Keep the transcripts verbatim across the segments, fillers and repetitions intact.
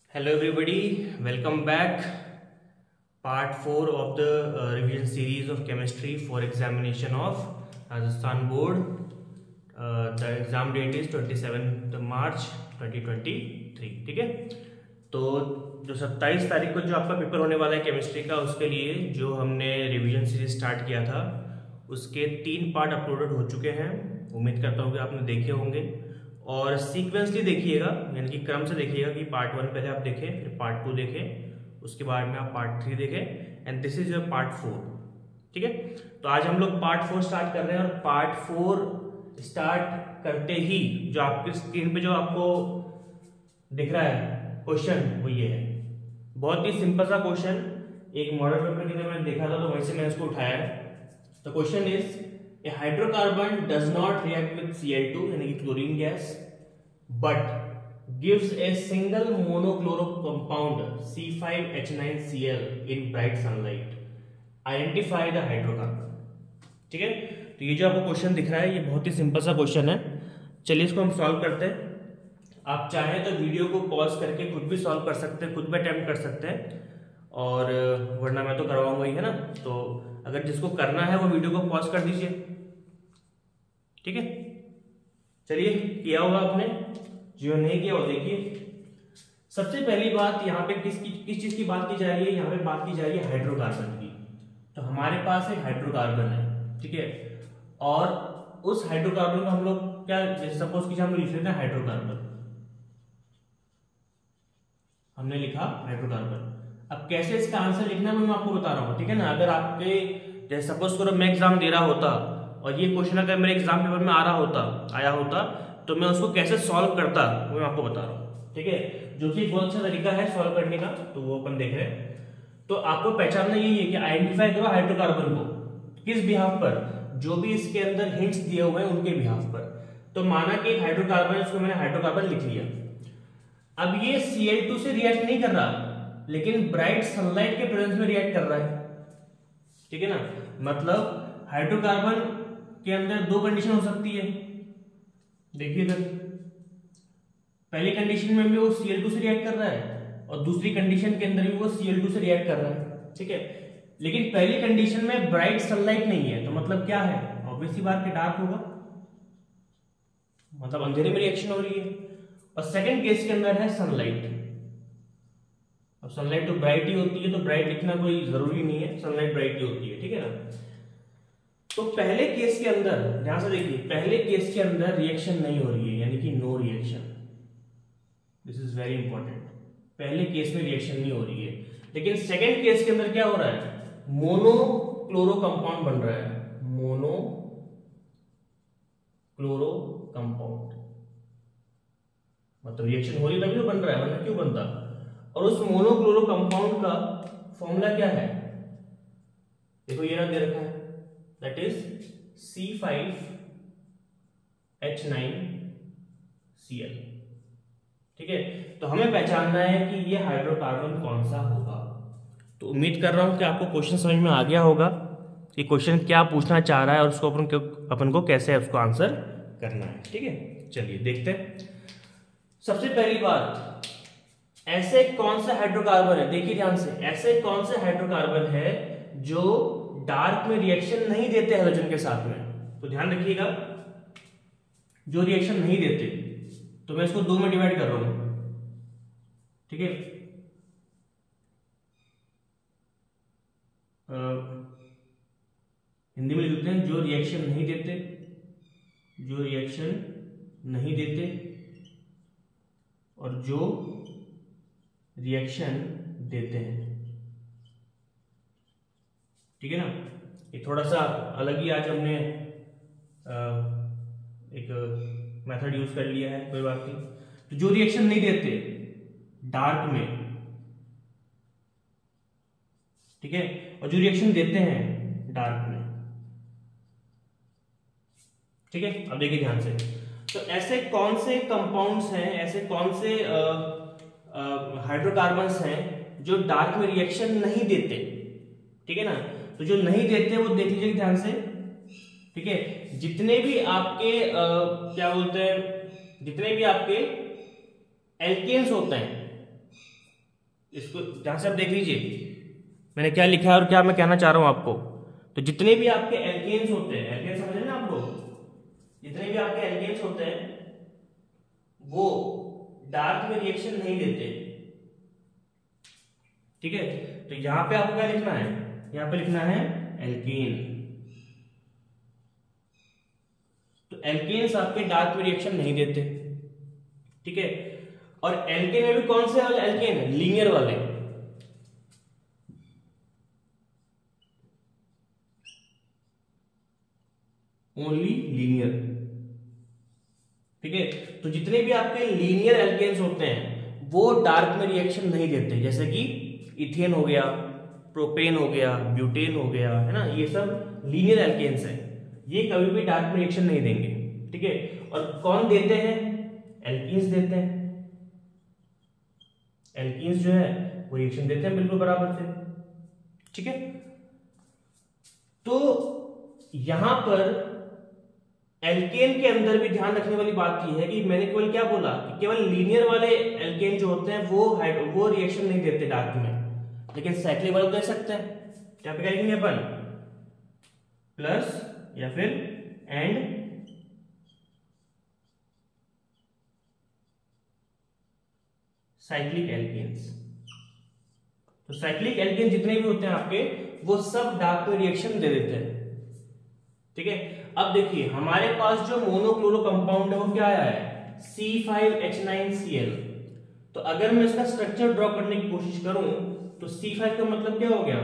Hello everybody, welcome back. Part four of the uh, revision series of chemistry for examination of Rajasthan Board. Uh, the exam date is twenty-seventh March twenty twenty-three. ठीक है, तो जो सत्ताईस तारीख को जो आपका पेपर होने वाला है केमिस्ट्री का, उसके लिए जो हमने रिवीजन सीरीज स्टार्ट किया था उसके तीन पार्ट अपलोडेड हो चुके हैं। उम्मीद करता हूँ कि आपने देखे होंगे और सीक्वेंसली देखिएगा, यानी कि क्रम से देखिएगा कि पार्ट वन पहले आप देखें, फिर पार्ट टू देखें, उसके बाद में आप पार्ट थ्री देखें and this is your part four. ठीक है, तो आज हम लोग पार्ट फोर स्टार्ट कर रहे हैं और पार्ट फोर स्टार्ट करते ही जो आपकी स्क्रीन पे जो आपको दिख रहा है क्वेश्चन, वो ये है। बहुत ही सिंपल सा क्वेश्चन, एक मॉडल पेपर की मैंने देखा था तो वहीं से मैंने इसको उठाया है। तो question is A hydrocarbon does not react with C L two यानी कि chlorine gas but gives a single monochloro compound C five H nine C L in bright sunlight. Identify the hydrocarbon. ठीक है, तो ये जो आपको question दिख रहा है ये बहुत ही सिंपल सा क्वेश्चन है। चलिए इसको हम सॉल्व करते हैं। आप चाहें तो वीडियो को पॉज करके खुद भी सॉल्व कर सकते हैं, खुद भी अटेम्प्ट कर सकते हैं, और वरना मैं तो करवाऊंगा ही, है ना। तो अगर जिसको करना है वो वीडियो को पॉज कर दीजिए। ठीक है, चलिए किया होगा आपने, जो नहीं किया वो देखिए। सबसे पहली बात यहाँ पे किस किस चीज की बात की जा रही है, यहाँ पे बात की जा रही है हाइड्रोकार्बन की। तो हमारे पास एक हाइड्रोकार्बन है, ठीक है, और उस हाइड्रोकार्बन को हम लोग क्या, जैसे सपोज कीजिए हम लिख लेते हैं हाइड्रोकार्बन, हमने लिखा हाइड्रोकार्बन। अब कैसे इसका आंसर लिखना है मैं आपको बता रहा हूँ, ठीक है ना। अगर आपके जैसे सपोज करो मैं एग्जाम दे रहा होता और ये क्वेश्चन अगर मेरे एग्जाम पेपर में आ रहा होता आया होता तो मैं उसको कैसे सॉल्व करता वो मैं आपको बता रहा हूँ, ठीक है, जो कि बहुत अच्छा तरीका है सॉल्व करने का, तो वो अपन देख रहे हैं। तो आपको पहचानना यही है कि आइडेंटिफाई करो हाइड्रोकार्बन को किस बिहाफ पर, जो भी इसके अंदर हिंट्स दिए हुए हैं उनके बिहाफ पर। तो माना कि हाइड्रोकार्बन, उसको मैंने हाइड्रोकार्बन लिख लिया। अब ये सी एल टू से रिएक्ट नहीं कर रहा, लेकिन ब्राइट सनलाइट के प्रेजेंस में रिएक्ट कर रहा है, ठीक है ना। मतलब हाइड्रोकार्बन के अंदर दो कंडीशन हो सकती है। देखिए इधर पहली कंडीशन में भी वो सी एल टू से रिएक्ट कर रहा है और दूसरी कंडीशन के अंदर भी वो सी एल टू से रिएक्ट कर रहा है, ठीक है। लेकिन पहली कंडीशन में ब्राइट सनलाइट नहीं है, तो मतलब क्या है, ऑब्वियस सी बात कि डार्क होगा, मतलब अंधेरे में रिएक्शन हो रही है। और सेकंड केस के अंदर है सनलाइट। अब सनलाइट तो ब्राइट ही होती है, तो ब्राइट लिखना कोई जरूरी नहीं है, सनलाइट ब्राइट ही होती है, ठीक है ना। तो पहले केस के अंदर ध्यान से देखिए, पहले केस के अंदर रिएक्शन नहीं हो रही है, यानी कि no reaction. This is very important, पहले केस में रिएक्शन नहीं हो रही है। लेकिन सेकंड केस के अंदर क्या हो रहा है, मोनो क्लोरो कंपाउंड बन रहा है, मोनो क्लोरो कंपाउंड, मतलब रिएक्शन हो रही तभी तो बन रहा है, वरना क्यों बनता। और उस मोनो क्लोरो कंपाउंड का फॉर्मूला क्या है, देखो ये ना दे रखा है, that is C five H nine C L, ठीक है। तो हमें पहचानना है कि ये हाइड्रोकार्बन कौन सा होगा। तो उम्मीद कर रहा हूं कि आपको क्वेश्चन समझ में आ गया होगा कि क्वेश्चन क्या पूछना चाह रहा है और उसको अपन अपन को कैसे उसको आंसर करना है, ठीक है। चलिए देखते हैं। सबसे पहली बात, ऐसे कौन सा हाइड्रोकार्बन है, देखिए ध्यान से, ऐसे कौन से हाइड्रोकार्बन है जो डार्क में रिएक्शन नहीं देते हाइड्रोजन के साथ में। तो ध्यान रखिएगा, जो रिएक्शन नहीं देते, तो मैं इसको दो में डिवाइड कर रहा हूं, ठीक है। हिंदी में लिखते हैं जो रिएक्शन नहीं देते, जो रिएक्शन नहीं देते और जो रिएक्शन देते हैं, ठीक है ना। ये थोड़ा सा अलग ही आज हमने आ, एक मेथड यूज कर लिया है, कोई बात नहीं। तो जो रिएक्शन नहीं देते डार्क में, ठीक है, और जो रिएक्शन देते हैं डार्क में, ठीक है। अब देखिए ध्यान से, तो ऐसे कौन से कंपाउंड्स हैं, ऐसे कौन से हाइड्रोकार्बन्स हैं जो डार्क में रिएक्शन नहीं देते, ठीक है ना। तो जो नहीं देते वो देख लीजिए ध्यान से, ठीक है। जितने भी आपके आ, क्या बोलते हैं, जितने भी आपके एल्केन्स होते हैं, इसको ध्यान से आप देख लीजिए मैंने क्या लिखा है और क्या मैं कहना चाह रहा हूं आपको। तो जितने भी आपके एल्केन्स होते हैं, एल्केन समझ रहे हैं ना आप लोग, जितने भी आपके एल्केन्स होते हैं वो डार्क में रिएक्शन नहीं देते, ठीक है। तो यहां पे आपको क्या लिखना है, यहां पे लिखना है एल्केन। तो एल्केन्स आपके डार्क में रिएक्शन नहीं देते, ठीक है। और एल्केन में भी कौन से वाले एल्केन, लीनियर वाले, ओनली लीनियर, ठीक है। तो जितने भी आपके लीनियर एल्केन्स होते हैं वो डार्क में रिएक्शन नहीं देते, जैसे कि इथेन हो गया, प्रोपेन हो गया, ब्यूटेन हो गया, है ना, ये सब लीनियर एल्केन्स हैं, ये कभी भी डार्क में रिएक्शन नहीं देंगे, ठीक है। और कौन देते हैं, एल्कीन्स देते हैं। एल्कीन्स जो है वो रिएक्शन देते हैं बिल्कुल बराबर से, ठीक है। तो यहां पर एल्केन के अंदर भी ध्यान रखने वाली बात यह है कि मैंने केवल क्या बोला कि केवल लीनियर वाले एल्केन जो होते हैं वो वो रिएक्शन नहीं देते डार्क में, लेकिन साइक्लिक वाले दे सकते हैं। क्या पे लिखेंगे अपन, प्लस या फिर एंड साइक्लिक एल्केन्स। तो साइक्लिक एल्केन जितने भी होते हैं आपके वो सब डार्क में रिएक्शन दे देते हैं, ठीक है। अब देखिए हमारे पास जो मोनोक्लोरो कंपाउंड है वो क्या आया है, C five H nine C L. तो अगर मैं इसका स्ट्रक्चर ड्रॉ करने की कोशिश करूं तो सी फाइव का मतलब क्या हो गया,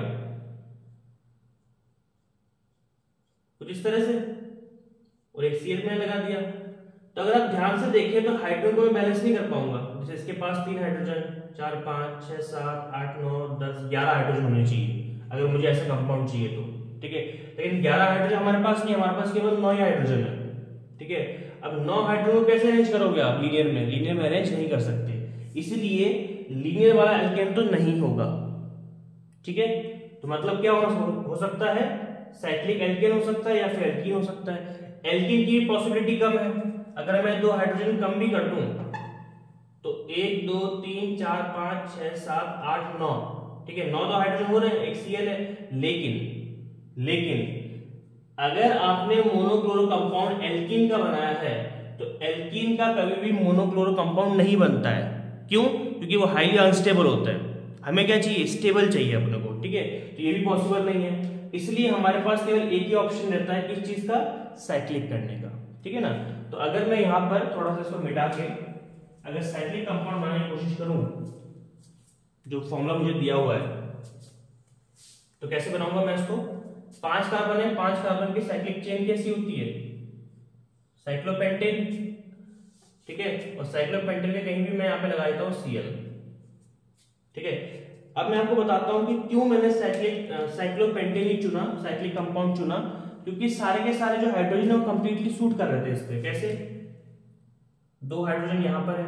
कुछ इस तरह से, और एक सी एल मैंने लगा दिया। तो अगर आप ध्यान से देखें तो हाइड्रोजन को मैं बैलेंस नहीं कर पाऊंगा, जैसे इसके पास तीन हाइड्रोजन, चार पांच छह सात आठ नौ दस ग्यारह हाइड्रोजन होने चाहिए अगर मुझे ऐसा कंपाउंड चाहिए तो, ठीक है। लेकिन ग्यारह हाइड्रोजन हमारे पास नहीं, हमारे पास केवल नौ ही हाइड्रोजन है, ठीक है। अब नौ हाइड्रोजन को कैसे अरेंज करोगे आप, लीनियर में, लीनियर में अरेंज नहीं कर सकते, इसलिए लीनियर वाला एल्केन तो नहीं होगा, ठीक है। तो मतलब क्या हो, हो सकता है साइक्लिक एल्केन हो सकता है या फिर एल्कीन हो सकता है। एल्कीन की पॉसिबिलिटी कम है, अगर मैं दो हाइड्रोजन कम भी कर दूं तो एक दो तीन चार पांच छह सात आठ नौ, ठीक है, नौ तो हाइड्रोजन हो रहे हैं, एक सीएल है। लेकिन लेकिन अगर आपने मोनोक्लोरो कंपाउंड एल्कीन का बनाया है तो एल्कीन का कभी भी मोनोक्लोरो कंपाउंड नहीं बनता है। क्यों? क्योंकि वो हाईली अनस्टेबल होता है, हमें क्या चाहिए, स्टेबल चाहिए अपने को, ठीक है। तो ये भी पॉसिबल नहीं है, इसलिए हमारे पास केवल एक ही ऑप्शन रहता है किस चीज का, साइक्लिक करने का, ठीक है ना। तो अगर मैं यहाँ पर थोड़ा सा इसको मिटा के अगर साइक्लिक कंपाउंड बनाने की कोशिश करूं, जो फॉर्मूला मुझे दिया हुआ है, तो कैसे बनाऊंगा मैं इसको, पांच कार्बन है, पांच कार्बन की साइक्लिक चेन कैसी होती है, साइक्लोपेंटेन, ठीक है। और साइक्लोपेंटेन के कहीं भी मैं यहाँ पे लगा देता हूँ सीएल, ठीक है। अब मैं आपको बताता हूँ कि क्यों मैंने साइक्लिक साइक्लोपेंटेन ही चुना, साइक्लिक कंपाउंड चुना, क्योंकि सारे के सारे जो हाइड्रोजन है वो कंप्लीटली सूट कर रहे थे इस पे। कैसे, दो हाइड्रोजन यहां पर है,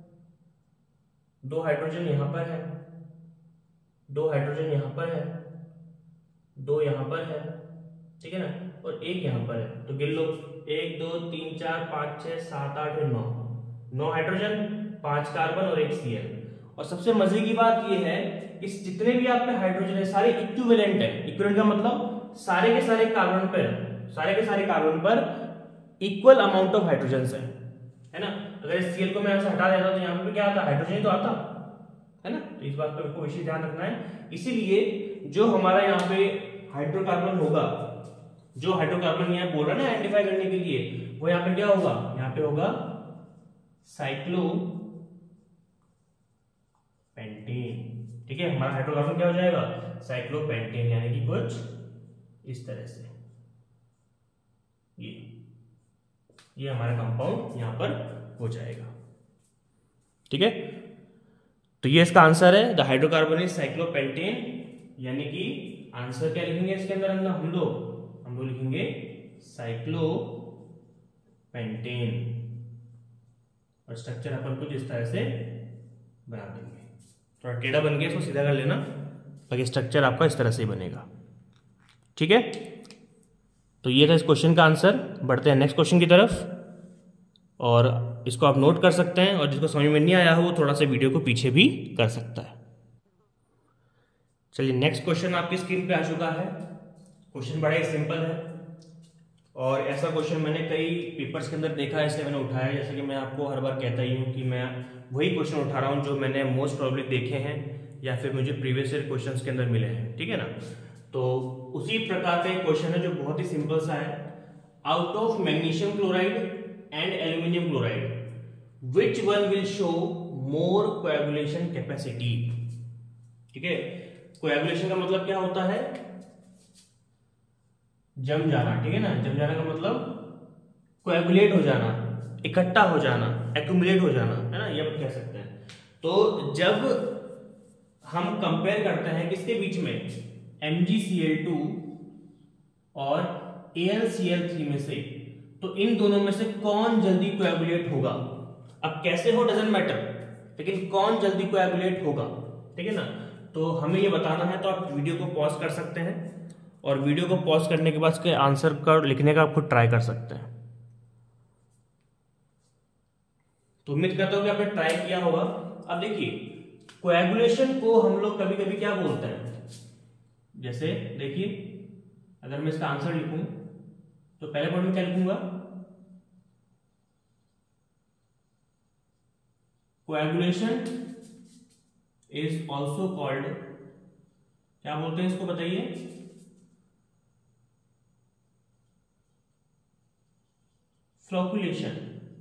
दो हाइड्रोजन यहां पर है, दो हाइड्रोजन यहां पर है, दो यहां पर है, ठीक है ना, और एक यहां पर है। तो गिन लो, एक दो तीन चार पांच छह सात आठ और नौ, नौ हाइड्रोजन, पांच कार्बन और एक सीएल। और सबसे मजे की बात यह है कि जितने भी आपके हाइड्रोजन है सारे इक्विवेलेंट है। इक्विवेलेंट का मतलब सारे के सारे कार्बन पर, सारे के सारे कार्बन पर इक्वल अमाउंट ऑफ हाइड्रोजन है, है ना। अगर सीएल को मैं यहां से हटा देता तो यहां पे क्या आता, हाइड्रोजन तो आता है ना। तो इस बात पर आपको विशेष ध्यान रखना है। इसीलिए जो हमारा यहाँ पे हाइड्रोकार्बन होगा, जो हाइड्रोकार्बन यहाँ बोल रहा है ना आइडेंटिफाई करने के लिए, वो यहाँ पे क्या होगा, यहाँ पे होगा साइक्लो पेंटेन, ठीक है। हमारा हाइड्रोकार्बन क्या हो जाएगा, साइक्लोपेंटेन, यानी कि कुछ इस तरह से, ये ये हमारा कंपाउंड यहां पर हो जाएगा, ठीक है। तो ये इसका आंसर है, द हाइड्रोकार्बन इज साइक्लोपेंटेन, यानी कि आंसर क्या लिखेंगे इसके अंदर अंदर हम लोग हम लोग लिखेंगे साइक्लोपेंटेन, और स्ट्रक्चर अपन कुछ इस तरह से बना देंगे। थोड़ा टेढ़ा बन गया, इसको सीधा कर लेना, बाकी स्ट्रक्चर आपका इस तरह से ही बनेगा, ठीक है। तो ये था इस क्वेश्चन का आंसर। बढ़ते हैं नेक्स्ट क्वेश्चन की तरफ, और इसको आप नोट कर सकते हैं, और जिसको समझ में नहीं आया हो वो थोड़ा सा वीडियो को पीछे भी कर सकता है। चलिए नेक्स्ट क्वेश्चन आपकी स्क्रीन पे आ चुका है। क्वेश्चन बड़ा ही सिंपल है और ऐसा क्वेश्चन मैंने कई पेपर्स के अंदर देखा है, इसलिए मैंने उठाया। जैसे कि मैं आपको हर बार कहता ही हूँ कि मैं वही क्वेश्चन उठा रहा हूँ जो मैंने मोस्ट प्रॉब्ली देखे हैं या फिर मुझे प्रीवियस ईयर क्वेश्चंस के अंदर मिले हैं, ठीक है ना। तो उसी प्रकार का एक क्वेश्चन है जो बहुत ही सिंपल सा है। Out of magnesium chloride and aluminium chloride which one will show more coagulation capacity. ठीक है, कोएगुलेशन का मतलब क्या होता है? जम जाना, ठीक है ना। जम जाना का मतलब कोएगुलेट हो जाना, इकट्ठा हो जाना, एक्यूमुलेट हो जाना, है ना, ये आप कह सकते हैं। तो जब हम कंपेयर करते हैं किसके बीच में, M G C L two और A L C L three में से, तो इन दोनों में से कौन जल्दी कोएगुलेट होगा। अब कैसे हो डजंट मैटर, लेकिन कौन जल्दी कोएगुलेट होगा, ठीक है ना। तो हमें ये बताना है, तो आप वीडियो को पॉज कर सकते हैं और वीडियो को पॉज करने के बाद इसके आंसर का लिखने का आप खुद ट्राई कर सकते हैं। तो उम्मीद करता हूं कि आपने ट्राई किया होगा। अब देखिए, कोएगुलेशन को हम लोग कभी कभी क्या बोलते हैं, जैसे देखिए अगर मैं इसका आंसर लिखूं तो पहले पॉइंट में क्या लिखूंगा, कोएगुलेशन इज ऑल्सो कॉल्ड, क्या बोलते हैं इसको बताइए, फ्लोकुलेशन।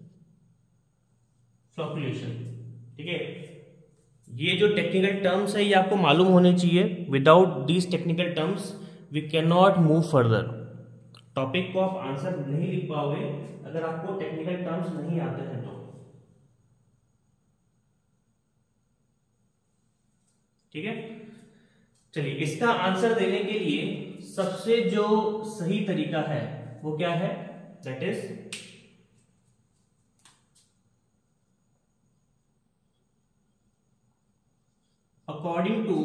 फ्लोकुलेशन, ठीक है। ये जो टेक्निकल टर्म्स है ये आपको मालूम होने चाहिए। Without these technical terms we can not move further. Topic को आप आंसर नहीं लिख पाओगे अगर आपको टेक्निकल टर्म्स नहीं आते हैं तो, ठीक है। चलिए, इसका आंसर देने के लिए सबसे जो सही तरीका है वो क्या है, that is according to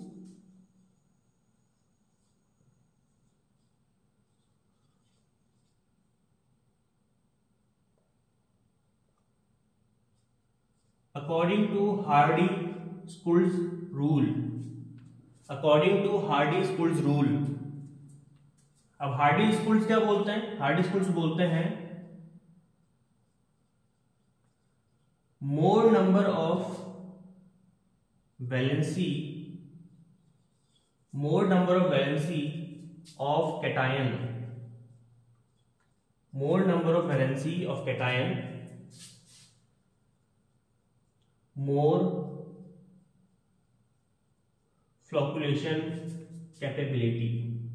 according to Hardy School's rule, according to Hardy School's rule। अब हार्डी स्कूल्स क्या बोलते हैं, हार्डी स्कूल्स बोलते हैं more number of valency, more number of valency of cation, more number of valency of cation, more flocculation capability,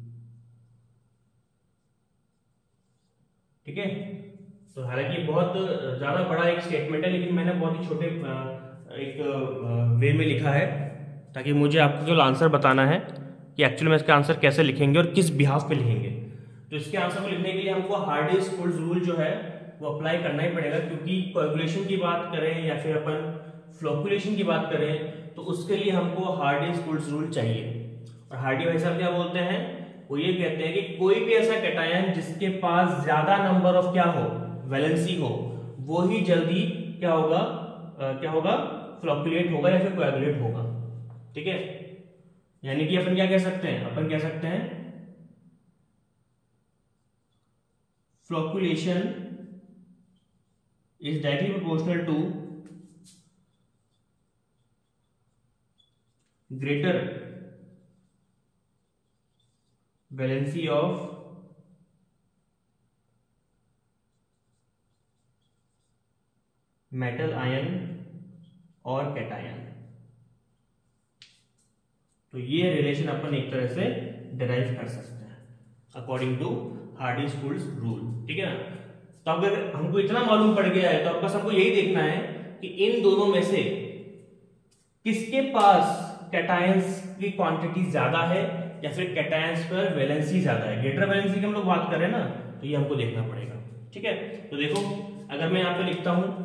ठीक है। तो हालांकि बहुत ज्यादा बड़ा एक स्टेटमेंट है, लेकिन मैंने बहुत ही छोटे एक वे में लिखा है ताकि मुझे आपको केवल आंसर बताना है कि एक्चुअली में इसका आंसर कैसे लिखेंगे और किस बिहाफ पे लिखेंगे। तो इसके आंसर को लिखने के लिए हमको हार्डी स्कूल्स रूल जो है वो अप्लाई करना ही पड़ेगा, क्योंकि कोएगुलेशन की बात करें या फिर अपन फ्लोकुलेशन की बात करें तो उसके लिए हमको हार्डी स्कूल्स रूल चाहिए। और हार्डी भाई साहब क्या बोलते हैं, वो ये कहते हैं कि कोई भी ऐसा कैटायन जिसके पास ज्यादा नंबर ऑफ क्या हो, वैलेंसी हो, वो ही जल्दी क्या होगा, आ, क्या होगा, फ्लोकुलेट होगा या फिर कोएगुलेट होगा, ठीक है। यानी कि अपन क्या कह सकते हैं, अपन कह सकते हैं flocculation is directly proportional to greater valency of metal ion और कैटायन। तो ये रिलेशन अपन एक तरह से डिराइव कर सकते हैं according to Hardy Schulze's rule, ठीक है ना। तो अगर हमको इतना मालूम पड़ गया है तो अब बस हमको यही देखना है कि इन दोनों में से किसके पास कैटायंस की क्वांटिटी ज्यादा है या फिर कैटायंस पर वैलेंसी ज्यादा है। ग्रेटर वैलेंसी की हम लोग बात करें ना, तो ये हमको देखना पड़ेगा, ठीक है। तो देखो, अगर मैं यहां पे लिखता हूं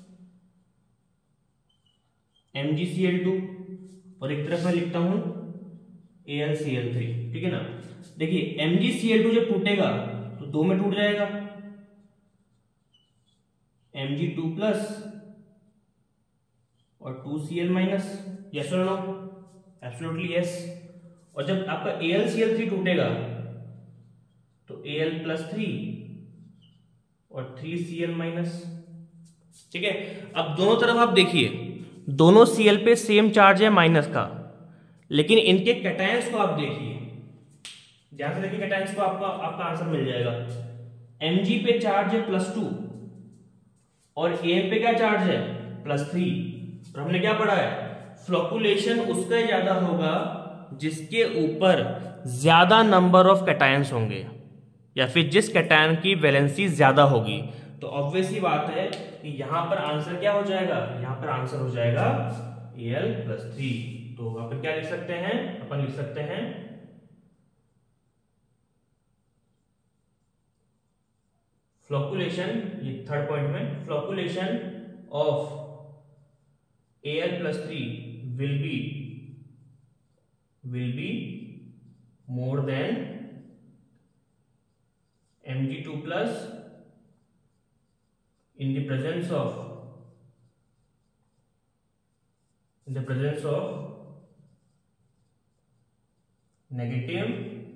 M G C L two और एक तरफ मैं लिखता हूं A L C L three, ठीक है ना। देखिए, M G C L two जब टूटेगा तो दो में टूट जाएगा, एम जी टू प्लस और two C L minus, yes और नो, एब्सोल्युटली यस। और जब आपका A L C L three टूटेगा तो ए एल प्लस थ्री और थ्री सी एल माइनस। ठीक है, अब दोनों तरफ आप देखिए, दोनों सी एल पे सेम चार्ज है माइनस का, लेकिन इनके कैटायंस को आप देखिए, ध्यान से देखिए कैटायंस को, आपका आपका आंसर मिल जाएगा। Mg पे चार्ज है प्लस टू और ए पे क्या चार्ज है प्लस थ्री। और हमने क्या पढ़ा है, फ्लोकुलेशन उसका ज्यादा होगा जिसके ऊपर ज्यादा नंबर ऑफ कैटायंस होंगे या फिर जिस कैटायन की वैलेंसी ज्यादा होगी। तो ऑब्वियस ही बात है कि यहां पर आंसर क्या हो जाएगा, यहां पर आंसर हो जाएगा ए एल प्लस थ्री। तो अपन क्या लिख सकते हैं, अपन लिख सकते हैं फ्लोकुलेशन, ये थर्ड पॉइंट में, flocculation of A L plus three will be will be more than M G two plus in the presence of in the presence of negative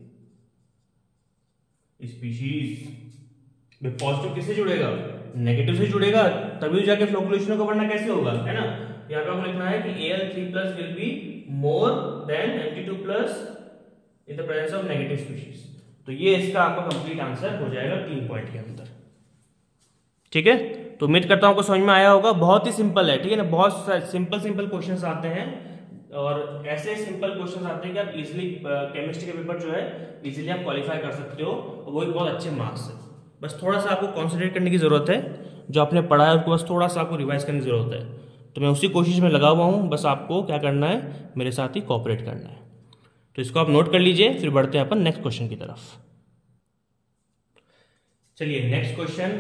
species। Positive किससे जुड़ेगा, नेगेटिव से जुड़ेगा, तभी जाके flocculation को बढ़ना कैसे होगा, है ना। यहाँ पे आपको लिखना है कि A L three plus will be more than M G two plus in the presence of negative species. तो ये इसका आपका कंप्लीट आंसर हो जाएगा तीन पॉइंट के अंदर। ठीक है, तो उम्मीद करता हूं आपको समझ में आया होगा। बहुत ही सिंपल है, ठीक है ना, बहुत सिंपल सिंपल क्वेश्चंस आते हैं और ऐसे सिंपल क्वेश्चंस आते हैं कि आप इजीली केमिस्ट्री के पेपर जो है इजीली आप क्वालिफाई कर सकते हो, और वो भी बहुत अच्छे मार्क्स से। बस थोड़ा सा आपको कॉन्सेंट्रेट करने की जरूरत है, जो आपने पढ़ा है उसको बस थोड़ा सा आपको रिवाइज करने की जरूरत है। तो मैं उसी कोशिश में लगा हुआ हूँ, बस आपको क्या करना है, मेरे साथ ही कोऑपरेट करना है। तो इसको आप नोट कर लीजिए, फिर बढ़ते हैं अपन नेक्स्ट क्वेश्चन की तरफ। चलिए, नेक्स्ट क्वेश्चन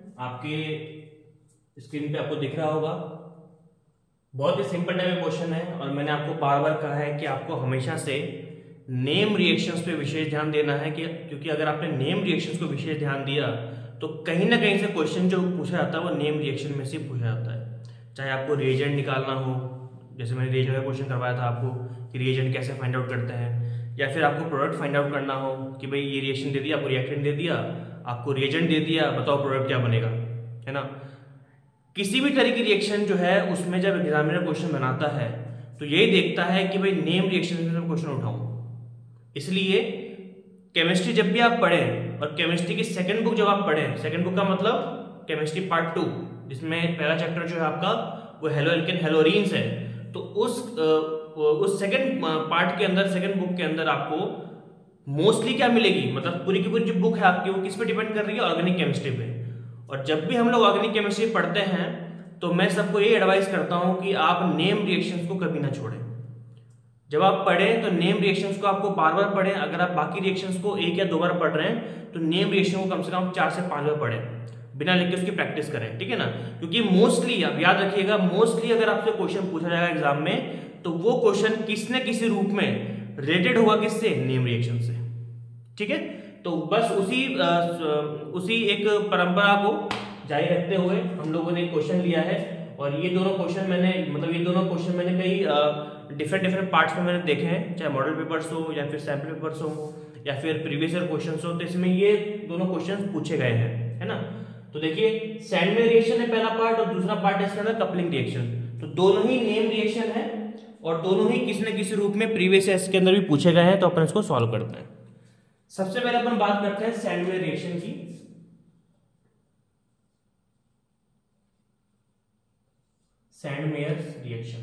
आपके स्क्रीन पे आपको दिख रहा होगा। बहुत ही सिंपल टाइप का क्वेश्चन है, और मैंने आपको बार बार कहा है कि आपको हमेशा से नेम रिएक्शंस पे विशेष ध्यान देना है, कि क्योंकि अगर आपने नेम रिएक्शंस को विशेष ध्यान दिया तो कहीं ना कहीं से क्वेश्चन जो पूछा जाता है वो नेम रिएक्शन में से पूछा जाता है। चाहे आपको रिएजेंट निकालना हो, जैसे मैंने रिएजेंट का क्वेश्चन करवाया था आपको कि रिएजेंट कैसे फाइंड आउट करते हैं, या फिर आपको प्रोडक्ट फाइंड आउट करना हो कि भाई ये रिएक्शन दे दिया, आपको रिएक्टेंट दे दिया, आपको रिएजेंट दे दिया, बताओ प्रोडक्ट क्या बनेगा, है ना। किसी भी तरह की रिएक्शन जो है उसमें जब एग्जामिनर क्वेश्चन बनाता है तो यही देखता है कि भाई नेम रिएक्शन में क्वेश्चन उठाऊं। इसलिए केमिस्ट्री जब भी आप पढ़ें, और केमिस्ट्री की सेकंड बुक जब आप पढ़ें, सेकंड बुक का मतलब केमिस्ट्री पार्ट टू, जिसमें पहला चैप्टर जो है आपका वो हेलो एल्केन हेलोरीन्स है, तो उस उस सेकंड पार्ट के अंदर, सेकंड बुक के अंदर आपको मोस्टली क्या मिलेगी, मतलब पूरी की पूरी जो बुक है आपकी वो किस पे डिपेंड कर रही है, ऑर्गेनिक केमिस्ट्री पे। और जब भी हम लोग ऑर्गेनिक केमिस्ट्री पढ़ते हैं तो मैं सबको ये एडवाइस करता हूं कि आप नेम रिएक्शंस को कभी ना छोड़ें। जब आप पढ़ें तो नेम रिएक्शंस को आपको बार बार पढ़ें। अगर आप बाकी रिएक्शंस को एक या दो बार पढ़ रहे हैं तो नेम रिएक्शन को कम से कम चार से पांच बार पढ़ें, बिना लिख के उसकी प्रैक्टिस करें, ठीक है ना। क्योंकि मोस्टली आप याद रखिएगा, मोस्टली अगर आपसे क्वेश्चन पूछा जाएगा एग्जाम में तो वो क्वेश्चन किसी न किसी रूप में रिलेटेड होगा किससे, नेम रिएक्शन से, ठीक है। तो बस उसी आ, उसी एक परंपरा को जारी रखते हुए हम लोगों ने क्वेश्चन लिया है, और ये दोनों क्वेश्चन मैंने मतलब ये दोनों क्वेश्चन मैंने कई डिफरेंट डिफरेंट पार्ट्स में मैंने देखे हैं, चाहे मॉडल पेपर्स हो या फिर सैम्पल पेपर्स हो या फिर प्रीवियस ईयर क्वेश्चंस हो, तो इसमें ये दोनों क्वेश्चंस पूछे गए हैं, है ना। तो देखिए, सैंडविच रिएक्शन है पहला पार्ट, और दूसरा पार्ट है इसके अंदर कपलिंग रिएक्शन। तो दोनों ही नेम रिएक्शन है और दोनों ही किसी न किसी रूप में प्रीवियस ईयर के अंदर भी पूछे गए हैं। तो अपन इसको सॉल्व करते हैं। सबसे पहले अपन बात करते हैं सैंडविच रिएक्शन की। सैंडमेयर्स रिएक्शन,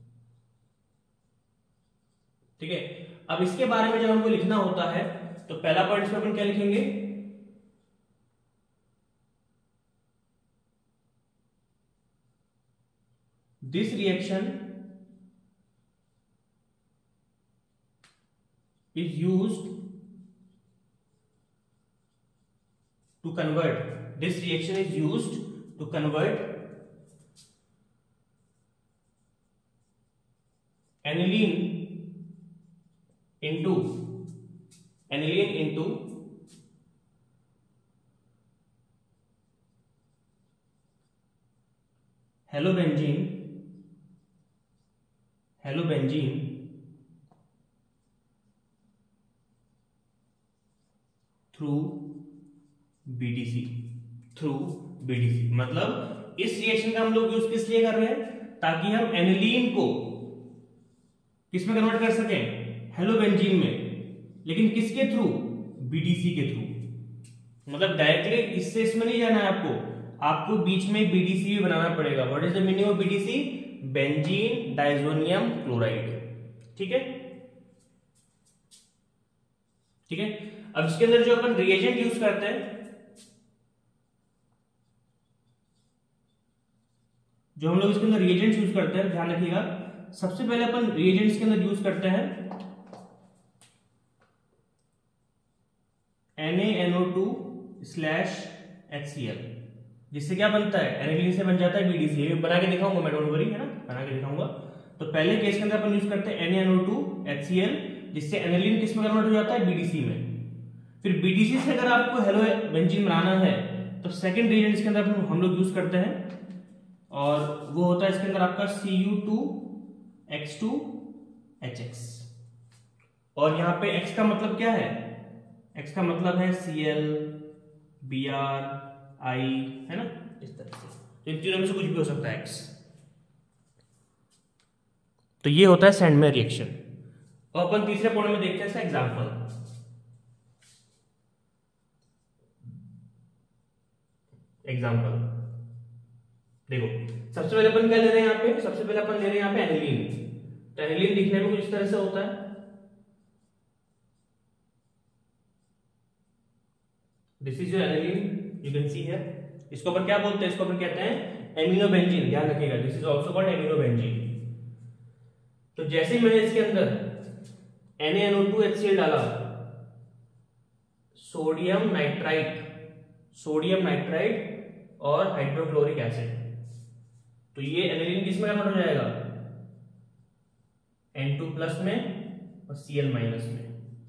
ठीक है। अब इसके बारे में जब हमको लिखना होता है तो पहला पॉइंट इसमें अपन क्या लिखेंगे, this reaction is used to convert this reaction is used to convert aniline into aniline into halobenzene halobenzene through BDC, through BDC. मतलब इस रिएक्शन का हम लोग यूज किस लिए कर रहे हैं, ताकि हम एनिलीन को किस में कन्वर्ट कर सकें, हेलोबेंजीन में, लेकिन किसके थ्रू, बीडीसी के थ्रू। मतलब डायरेक्टली इससे इसमें नहीं जाना है आपको, आपको बीच में बीडीसी भी बनाना पड़ेगा। What is the meaning of BDC, benzene diazonium chloride. ठीक है, ठीक है। अब इसके अंदर जो अपन रिएजेंट यूज करते हैं, जो हम लोग इसके अंदर रिएजेंट्स यूज करते हैं, ध्यान रखिएगा, सबसे पहले अपन रिएजेंट्स के अंदर यूज करते हैं N A N O two slash H C L, जिससे क्या बनता है, एनिलीन से बन जाता है बीडीसी। बना के दिखाऊंगा मैं, डोंट वरी, है ना, बना के दिखाऊंगा। तो पहले केस के अंदर अपन यूज करते हैं N A N O two H C L, जिससे एनिलीन किस में कन्वर्ट हो जाता है, बीडीसी में। फिर बीडीसी से अगर आपको हेलो बेंजीन बनाना है तो सेकंड रिएजेंट के अंदर हम लोग यूज करते हैं, और वो होता है इसके अंदर आपका C U two X two H X. और यहां पे X का मतलब क्या है, X का मतलब है C L, B R, I, है ना, इस तरह से। तो इन तीनों में से कुछ भी हो सकता है X। तो ये होता है सैंडमेयर रिएक्शन। और अपन तीसरे पॉइंट में देखते हैं इसका एग्जांपल। एग्जांपल देखो, सबसे पहले अपन क्या ले रहे हैं यहाँ पे, सबसे पहले अपन ले रहे हैं यहाँ पे एनिलीन। तो एनिलीन दिखने में कुछ इस तरह से होता है, this is your aniline, you can see here. इसको अपन क्या बोलते हैं, इसको अपन कहते हैं एमिनोबेंजीन। ध्यान रखिएगा, this is also called aminobenzene. तो जैसे ही मैंने इसके अंदर N A N O two H C L डाला, सोडियम नाइट्राइट, सोडियम नाइट्राइट और हाइड्रोक्लोरिक एसिड, तो ये एनिलीन किस में कन्वर्ट हो जाएगा, एन टू प्लस में और सी एल माइनस में।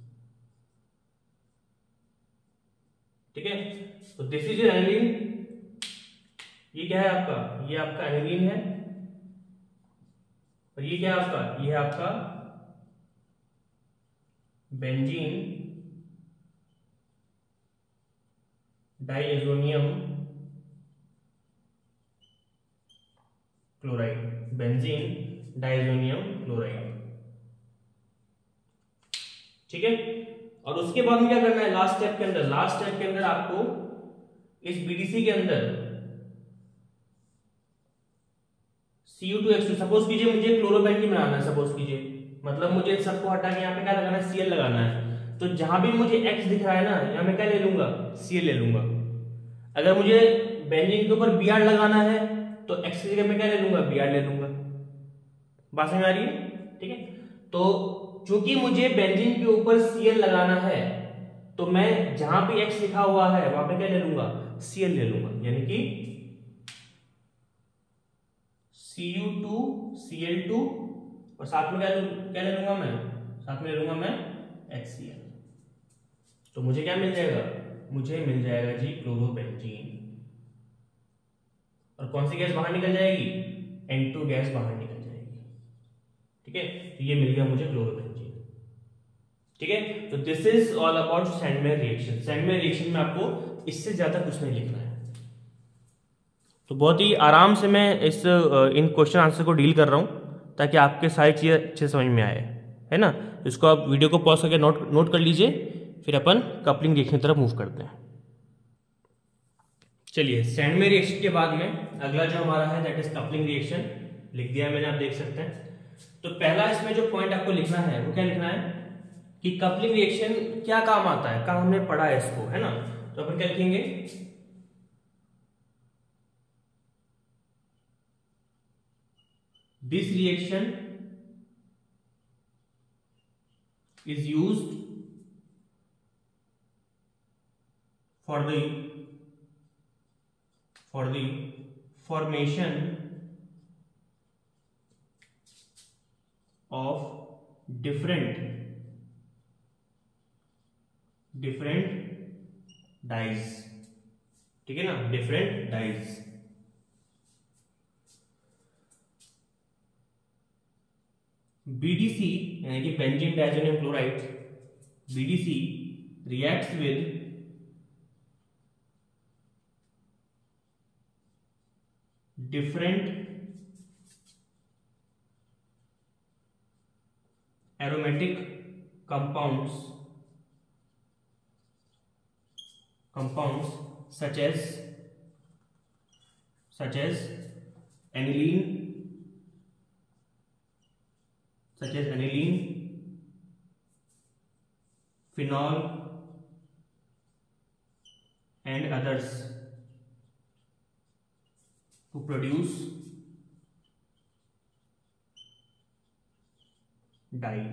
ठीक है, तो दिस इज योर एनिलीन। ये क्या है आपका, ये आपका एनिलीन है, और ये क्या है आपका, ये है आपका benzene diazonium chloride, benzene diazonium chloride. ठीक है, और उसके बाद में क्या करना है, लास्ट स्टेप के अंदर, लास्ट स्टेप के अंदर आपको इस बीडीसी के अंदर C U two X two, suppose कीजिए मुझे क्लोरोबेंजीन बनाना है, सपोज कीजिए, मतलब मुझे इन सबको हटा के यहाँ पे क्या लगाना है, Cl लगाना है। तो जहां भी मुझे X दिख रहा है ना, यहाँ मैं क्या ले लूंगा, Cl ले लूंगा। अगर मुझे बेंजीन के ऊपर Br लगाना है तो X की जगह मैं क्या ले लूंगा, Br ले लूंगा। बात समझ आ रही है? ठीक है, तो चूंकि मुझे बेंजीन के ऊपर Cl लगाना है, तो मैं जहां भी X लिखा हुआ है वहां पे क्या ले लूंगा, Cl ले लूंगा, यानी कि C U two C L two, और साथ में क्या क्या ले लूंगा मैं, साथ में ले लूंगा मैं एच सी एल। तो मुझे क्या मिल जाएगा, मुझे मिल जाएगा जी क्लोरोबेंजीन। और कौन सी गैस बाहर निकल जाएगी, एन टू गैस बाहर निकल जाएगी। ठीक है, तो ये मिल गया मुझे क्लोरोबेंजीन। ठीक है, तो this is all about Sandmeyer reaction. Sandmeyer reaction में आपको इससे ज्यादा कुछ नहीं लिखना है। तो बहुत ही आराम से मैं इस इन क्वेश्चन आंसर को डील कर रहा हूं, ताकि आपके सारी चीजें अच्छे समझ में आए, है ना। इसको आप वीडियो को पॉज करके नोट नोट कर लीजिए, फिर अपन कपलिंग रिएक्शन की तरफ मूव करते हैं। चलिए, सैंडमेयर रिएक्शन के बाद में अगला जो हमारा है दैट इज कपलिंग रिएक्शन। लिख दिया मैंने, आप देख सकते हैं। तो पहला इसमें जो पॉइंट आपको लिखना है वो क्या लिखना है कि कपलिंग रिएक्शन क्या काम आता है, कहाँ हमने पढ़ा है इसको, है ना। तो अपन क्या लिखेंगे, this reaction is used for the for the formation of different different dyes। ठीक है ना, different dyes। बीडीसी यानी कि benzene diazonium chloride, BDC reacts with different aromatic compounds compounds such as such as aniline such as aniline, phenol and others to produce dye.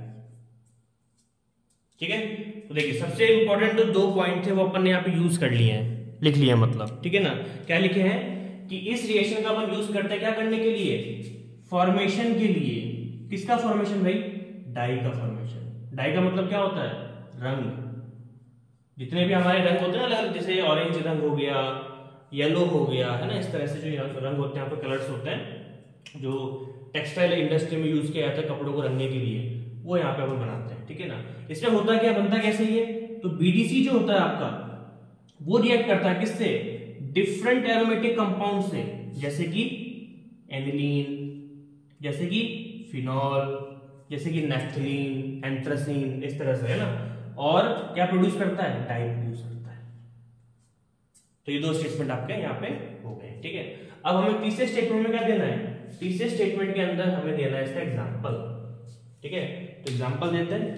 ठीक है, तो देखिए सबसे इंपॉर्टेंट तो दो पॉइंट थे वो अपन ने यहाँ पे यूज कर लिए हैं, लिख लिए हैं मतलब, ठीक है ना। क्या लिखे हैं कि इस रिएक्शन का अपन यूज करते हैं क्या करने के लिए, फॉर्मेशन के लिए। किसका फॉर्मेशन भाई, डाई का फॉर्मेशन। डाई का मतलब क्या होता है, रंग। जितने भी हमारे रंग होते हैं ना, जैसे ऑरेंज रंग हो गया, येलो हो गया, है ना, इस तरह से जो रंग होते हैं यहाँ पे, कलर्स होते हैं जो टेक्सटाइल इंडस्ट्री में यूज किया जाता है कपड़ों को रंगने के लिए, वो यहाँ पे अपन बनाते हैं, ठीक है ना। इसमें होता क्या, बनता कैसे ये, तो बीडीसी जो होता है आपका वो रिएक्ट करता है किससे, डिफरेंट एरोमेटिक कंपाउंड से, जैसे कि एनिलीन, जैसे कि फिनॉल, जैसे कि नेफ्थलीन, एंथ्रासीन, इस तरह से, है ना। और क्या प्रोड्यूस करता है, डाई प्रोड्यूस करता है। तो ये दो स्टेटमेंट आपके यहाँ पे हो गए, ठीक है। अब हमें तीसरे स्टेटमेंट में क्या देना है, तीसरे स्टेटमेंट के अंदर हमें देना है इसका एग्जांपल, ठीक है। तो एग्जांपल देते हैं,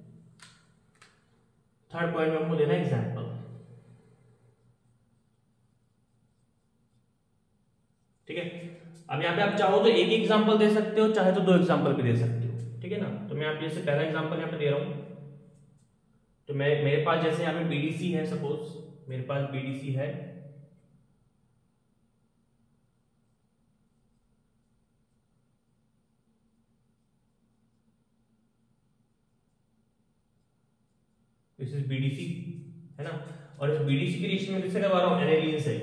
थर्ड पॉइंट में हमको देना है एग्जांपल, ठीक है। अब यहाँ पे आप चाहो तो एक ही एग्जांपल दे सकते हो, चाहे तो दो एग्जांपल भी दे सकते हो, ठीक है ना। तो मैं आप जैसे पहला एग्जांपल यहाँ पे दे रहा हूं, तो मैं मेरे पास जैसे यहाँ पे बीडीसी है, सपोज मेरे पास बीडीसी है, दिस इज बीडीसी, है ना। और इस बीडीसी की रिएक्शन में किससे करवा रहा हूं, एनिलीन से।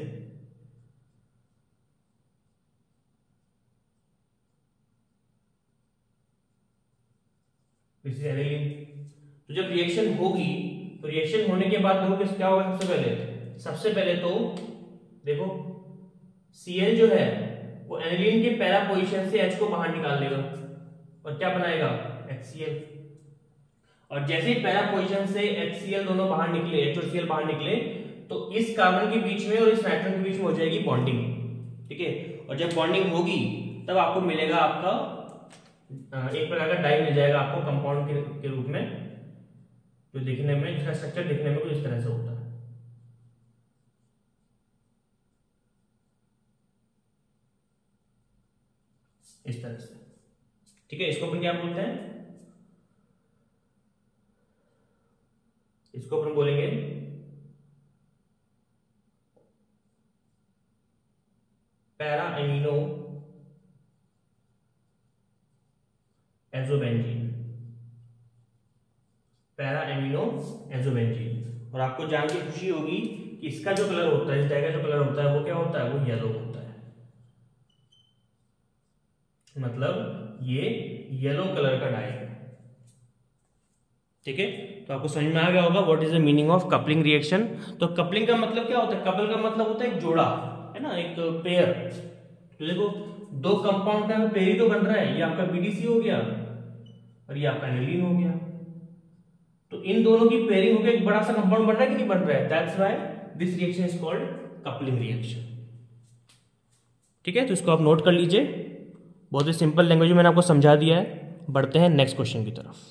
This is aniline. तो जब रिएक्शन होगी तो रिएक्शन होने के बाद देखो क्या होगा, सबसे पहले सबसे पहले तो देखो Cl जो है वो एनिलीन के पैरा पोजीशन से H को बाहर निकाल लेगा और क्या बनाएगा, HCl। और जैसे ही पैरा पोजीशन से HCl दोनों बाहर निकले, H और Cl बाहर निकले, तो इस कार्बन के बीच में और इस नाइट्रोजन के बीच में हो जाएगी बॉन्डिंग, ठीक है। और जब बॉन्डिंग होगी तब आपको मिलेगा आपका एक प्रकार का डाई मिल जाएगा आपको कंपाउंड के, के रूप में, जो दिखने में, जिसका स्ट्रक्चर दिखने में कुछ इस तरह से होता है। इस तरह से, ठीक है। इसको अपन क्या बोलते हैं, इसको अपन बोलेंगे para amino azobenzene, para amino azobenzene. और आपको जान के खुशी होगी कि इसका जो कलर होता है, इस डाई का जो कलर होता है वो क्या होता है, वो येलो होता है। मतलब ये येलो कलर का डाई है, ठीक है। तो आपको समझ में आ गया होगा what is the meaning of coupling reaction. तो कपलिंग का मतलब क्या होता है, कपल का मतलब होता है एक जोड़ा, है ना, एक पेयर। तो देखो दो कंपाउंड का पेयर ही तो बन रहा है, ये आपका बीडीसी हो गया और ये आपका एनिलीन हो गया। तो इन दोनों की पेयरिंग होकर एक बड़ा सा कंपाउंड बन रहा है कि नहीं बन रहा है, that's why this reaction is called coupling reaction, ठीक है। तो इसको आप नोट कर लीजिए, बहुत ही सिंपल लैंग्वेज में मैंने आपको समझा दिया है। बढ़ते हैं नेक्स्ट क्वेश्चन की तरफ।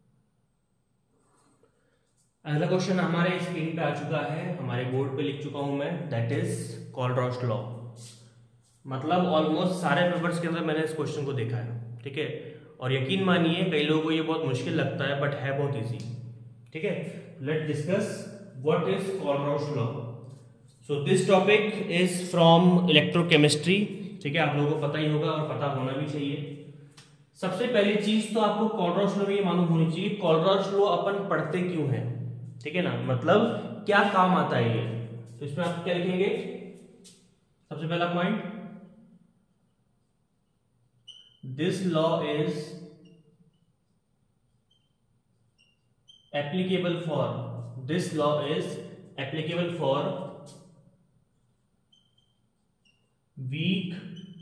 अगला क्वेश्चन हमारे स्क्रीन पे आ चुका है, हमारे बोर्ड पे लिख चुका हूं मैं, दैट इज कोलरॉस लॉ। मतलब ऑलमोस्ट सारे पेपर्स के अंदर मैंने इस क्वेश्चन को देखा है, ठीक है। और यकीन मानिए कई लोगों को ये बहुत मुश्किल लगता है, बट है बहुत इजी, ठीक है। Let discuss what is Kohlrausch law. So this topic is from electrochemistry, ठीक है। आप लोगों को पता ही होगा और पता होना भी चाहिए। सबसे पहली चीज तो आपको कोलरॉस लॉ में ये मालूम होनी चाहिए, कोलरॉस लॉ अपन पढ़ते क्यों हैं, ठीक है ना, मतलब क्या काम आता है ये। तो इसमें आप क्या लिखेंगे, सबसे पहला point, this law is applicable for, this law is applicable for weak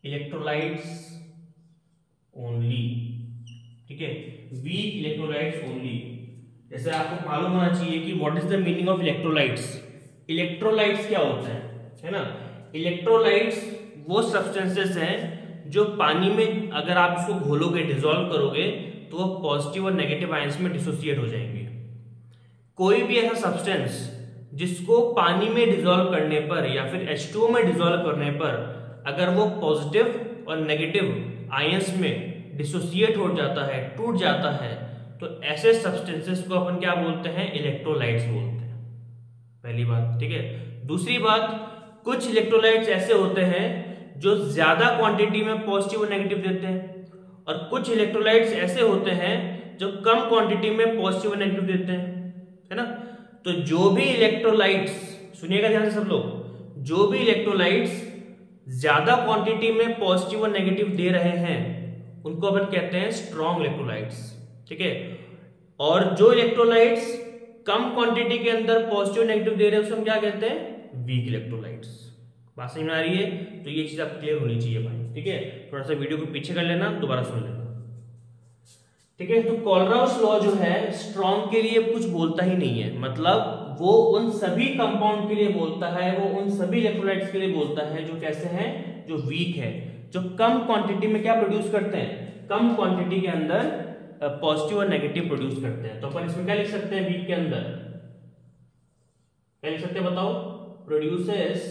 electrolytes only, ठीक है, वीक इलेक्ट्रोलाइट्स ओनली। जैसे आपको मालूम होना चाहिए कि what is the meaning of electrolytes. Electrolytes क्या होता है, है ना। इलेक्ट्रोलाइट्स वो सब्सटेंसेस हैं जो पानी में अगर आप इसको घोलोगे, डिसॉल्व करोगे, तो वो पॉजिटिव और नेगेटिव आयंस में डिसोसिएट हो जाएंगे। कोई भी ऐसा सब्सटेंस जिसको पानी में डिसॉल्व करने पर या फिर एच टू ओ में डिसॉल्व करने पर अगर वो पॉजिटिव और नेगेटिव आयंस में डिसोसिएट हो जाता है, टूट जाता है, तो ऐसे सब्सटेंसेस को अपन क्या बोलते हैं, इलेक्ट्रोलाइट्स बोलते हैं। पहली बात, ठीक है। दूसरी बात, कुछ इलेक्ट्रोलाइट्स ऐसे होते हैं जो ज्यादा क्वांटिटी में पॉजिटिव और नेगेटिव देते हैं, और कुछ इलेक्ट्रोलाइट्स ऐसे होते हैं जो कम क्वांटिटी में पॉजिटिव और नेगेटिव देते हैं, है ना। तो जो भी इलेक्ट्रोलाइट्स, सुनिएगा ध्यान से सब लोग, जो भी इलेक्ट्रोलाइट्स ज्यादा क्वांटिटी में पॉजिटिव और नेगेटिव दे रहे हैं उनको अपन कहते हैं स्ट्रॉन्ग इलेक्ट्रोलाइट्स, ठीक है। और जो इलेक्ट्रोलाइट्स कम क्वांटिटी के अंदर पॉजिटिव नेगेटिव दे रहे हैं उसको हम क्या कहते हैं, वीक इलेक्ट्रोलाइट्स। बात समझ में आ रही है? तो ये चीज आप क्लियर होनी चाहिए भाई, ठीक है। थोड़ा सा वीडियो को पीछे कर लेना, दोबारा सुन लेना, ठीक है। तो कोलराउस लॉ जो है स्ट्रॉन्ग के लिए कुछ बोलता ही नहीं है, मतलब वो उन सभी कंपाउंड के लिए बोलता है, वो उन सभी इलेक्ट्रोलाइट्स के लिए बोलता है जो कैसे हैं, जो वीक है, जो कम क्वांटिटी में क्या प्रोड्यूस करते हैं, कम क्वांटिटी के अंदर पॉजिटिव और नेगेटिव प्रोड्यूस करते हैं। तो अपन इसमें क्या लिख सकते हैं, वीक के अंदर क्या लिख सकते हैं बताओ, produces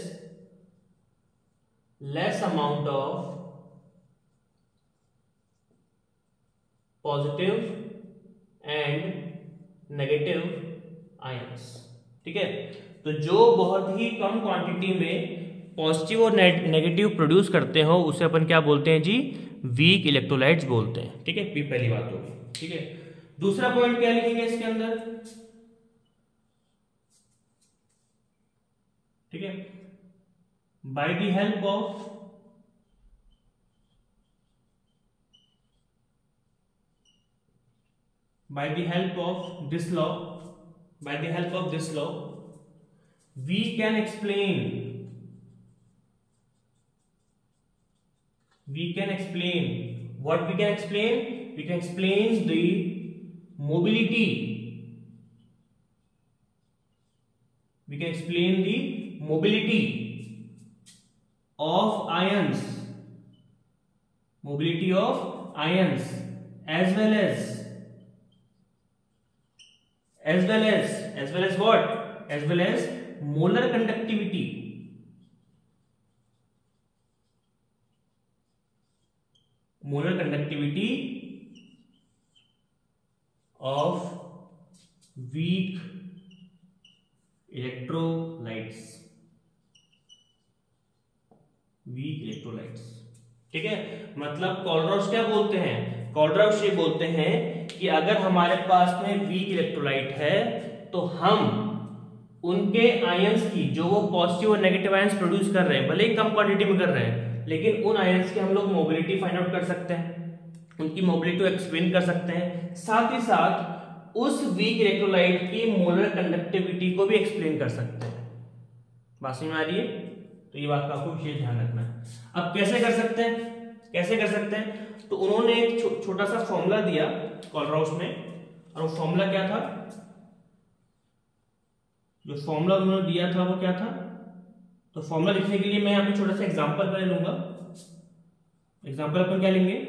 less amount of positive and negative ions, ठीक है। तो जो बहुत ही कम क्वांटिटी में पॉजिटिव और नेगेटिव प्रोड्यूस करते हो उसे अपन क्या बोलते हैं जी, वीक इलेक्ट्रोलाइट्स बोलते हैं, ठीक है। पहली बात होगी, ठीक है। दूसरा पॉइंट क्या लिखेंगे इसके अंदर, ठीक है, by the help of by the help of this law by the help of this law we can explain we can explain what we can explain we can explain the mobility we can explain the mobility of ions mobility of ions as well as as well as as well as what as well as molar conductivity molar conductivity of weak electrolytes weak electrolytes, ठीक है। मतलब Kohlrausch क्या बोलते हैं, Kohlrausch ये बोलते हैं कि अगर हमारे पास में वीक इलेक्ट्रोलाइट है तो हम उनके आयंस की, जो वो पॉजिटिव और नेगेटिव आयंस प्रोड्यूस कर रहे हैं, भले ही कम क्वांटिटी में कर रहे हैं, लेकिन उन आयंस की हम लोग मोबिलिटी फाइंड आउट कर सकते हैं, उनकी मोबिलिटी को एक्सप्लेन कर सकते हैं, साथ ही साथ उस वीक इलेक्ट्रोलाइट की मोलर कंडक्टिविटी को भी एक्सप्लेन कर सकते हैं। बात समझ में आ रही है? तो ये बात का आपको विशेष ध्यान रखना है। अब कैसे कर सकते हैं, कैसे कर सकते हैं, तो उन्होंने एक छो, छोटा सा फॉर्मूला दिया कोलराउस ने, और वो फॉर्मूला क्या था, जो फॉर्मूला उन्होंने दिया था वो क्या था। तो फॉर्मूला लिखने के लिए मैं यहाँ पे छोटा सा एग्जांपल पहले लूंगा। एग्जांपल अपन क्या लेंगे,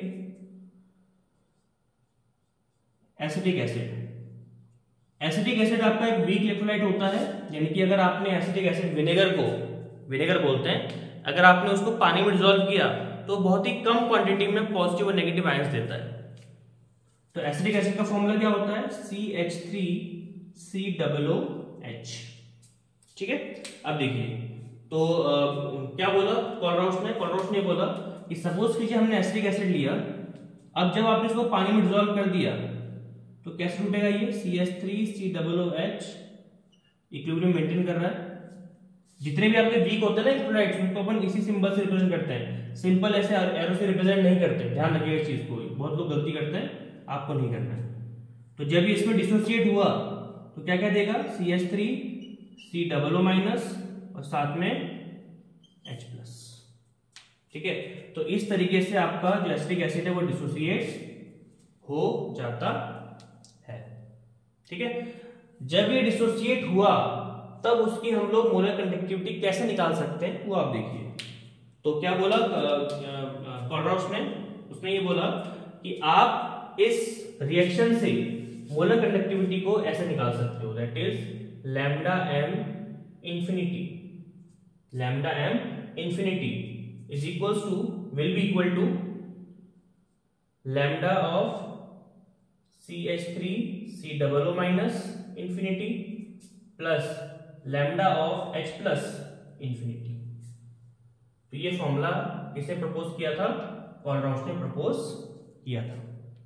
एसिटिक एसिड। एसिटिक एसिड आपका एक वीक इलेक्ट्रोलाइट होता है, यानी कि अगर आपने एसिटिक एसिड विनेगर को, विनेगर बोलते हैं, अगर आपने उसको पानी में डिसॉल्व किया तो बहुत ही कम क्वांटिटी में पॉजिटिव और नेगेटिव आयंस देता है। तो एसिटिक एसिड का फॉर्मूला क्या होता है, C H three C double O H, ठीक है। अब देखिए, तो आ, क्या बोला कोलराउस ने, कोलराउस ने बोला कि सपोज कीजिए हमने एसिटिक एसिड लिया, अब जब आपने इसको पानी में डिसॉल्व कर दिया तो कैसे टूटेगा ये, C H three C double O H equilibrium maintain कर रहा है। जितने भी आपके वीक होते हैं ना इलेक्ट्रोलाइट्स, उनको अपन इसी सिंबल से रिप्रेजेंट करते हैं, सिंपल ऐसे एरो से रिप्रेजेंट नहीं करते, ध्यान रखिएगा इस चीज को, बहुत लोग गलती करते हैं, आपको नहीं करना है। तो जब इसमें डिसोसिएट हुआ तो क्या क्या देगा, C H three C double O minus और साथ में H प्लस, ठीक है। तो इस तरीके से आपका जो एसिटिक एसिड है वो डिसोसिएट हो जाता है, ठीक है। जब ये डिसोसिएट हुआ तब उसकी हम लोग मोलर कंडक्टिविटी कैसे निकाल सकते हैं वो आप देखिए। तो क्या बोला कोलरॉस ने, उसने ये बोला कि आप इस रिएक्शन से मोलर कंडक्टिविटी को ऐसे निकाल सकते हो, that is lambda M infinity, lambda M infinity is equals to, will be equal to lambda of C H three C double O minus infinity plus lambda of H plus infinity. तो ये formula किसे propose किया था? कोलरॉस ने propose किया था,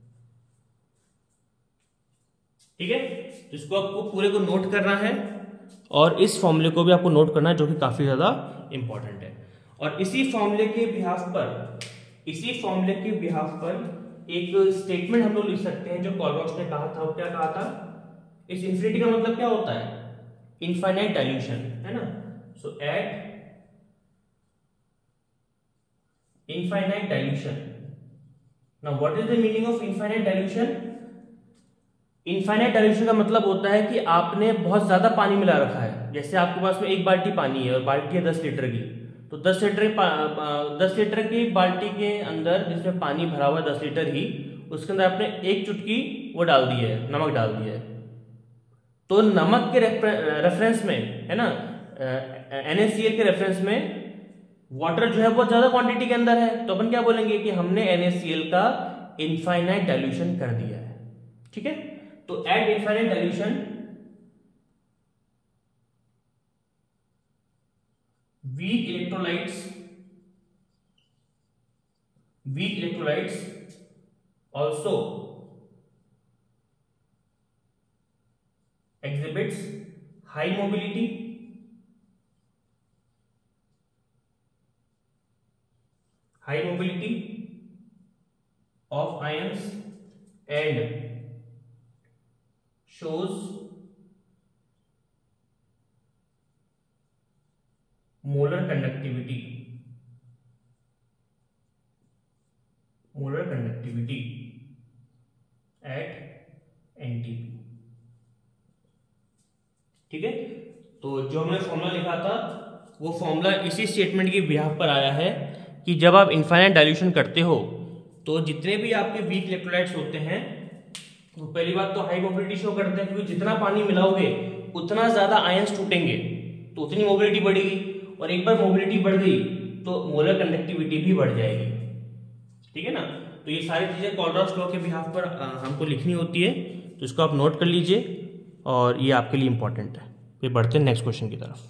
ठीक है। तो इसको आपको पूरे को नोट करना है और इस फॉर्मूले को भी आपको नोट करना है, जो कि काफी ज्यादा इंपॉर्टेंट है। और इसी फॉर्मूले के बिहाफ पर इसी फॉर्मूले के बिहाफ पर एक स्टेटमेंट हम लोग लिख सकते हैं जो कोलरॉस ने कहा था। वो क्या कहा था? इस इंफिनिटी का मतलब क्या होता है? इनफाइनाइट डाइल्यूशन, है ना। So at infinite dilution, now what is the meaning of infinite dilution? Infinite dilution का मतलब होता है कि आपने बहुत ज्यादा पानी मिला रखा है। जैसे आपके पास में एक बाल्टी पानी है और बाल्टी है दस लीटर की, तो दस लीटर दस लीटर की बाल्टी के अंदर जिसमें पानी भरा हुआ है दस लीटर ही, उसके अंदर आपने एक चुटकी वो डाल दी है, नमक डाल दिया है। तो नमक के रेफरेंस में, है ना, एन ए सी एल के रेफरेंस में वाटर जो है बहुत ज्यादा क्वांटिटी के अंदर है, तो अपन क्या बोलेंगे कि हमने एन ए सी एल का इनफाइनाइट डाइल्यूशन कर दिया है, ठीक है। तो at infinite dilution weak electrolytes weak electrolytes also exhibits high mobility, high mobility of ions and shows molar conductivity, molar conductivity at N T P, ठीक है। तो जो हमने फॉर्मूला लिखा था वो फॉर्मूला इसी स्टेटमेंट के बिहाफ पर आया है कि जब आप इनफाइनाइट डाइल्यूशन करते हो तो जितने भी आपके वीक इलेक्ट्रोलाइट्स होते हैं वो पहली बात तो हाई मोबिलिटी शो करते हैं, क्योंकि जितना पानी मिलाओगे उतना ज्यादा आयंस टूटेंगे, तो उतनी मोबिलिटी बढ़ेगी, और एक बार मोबिलिटी बढ़ गई तो मोलर कंडक्टिविटी भी बढ़ जाएगी, ठीक है ना। तो ये सारी चीजें कोलरॉस लॉ के बिहाफ पर हमको लिखनी होती है, तो इसको आप नोट कर लीजिए और ये आपके लिए इंपॉर्टेंट है। फिर बढ़ते हैं नेक्स्ट क्वेश्चन की तरफ।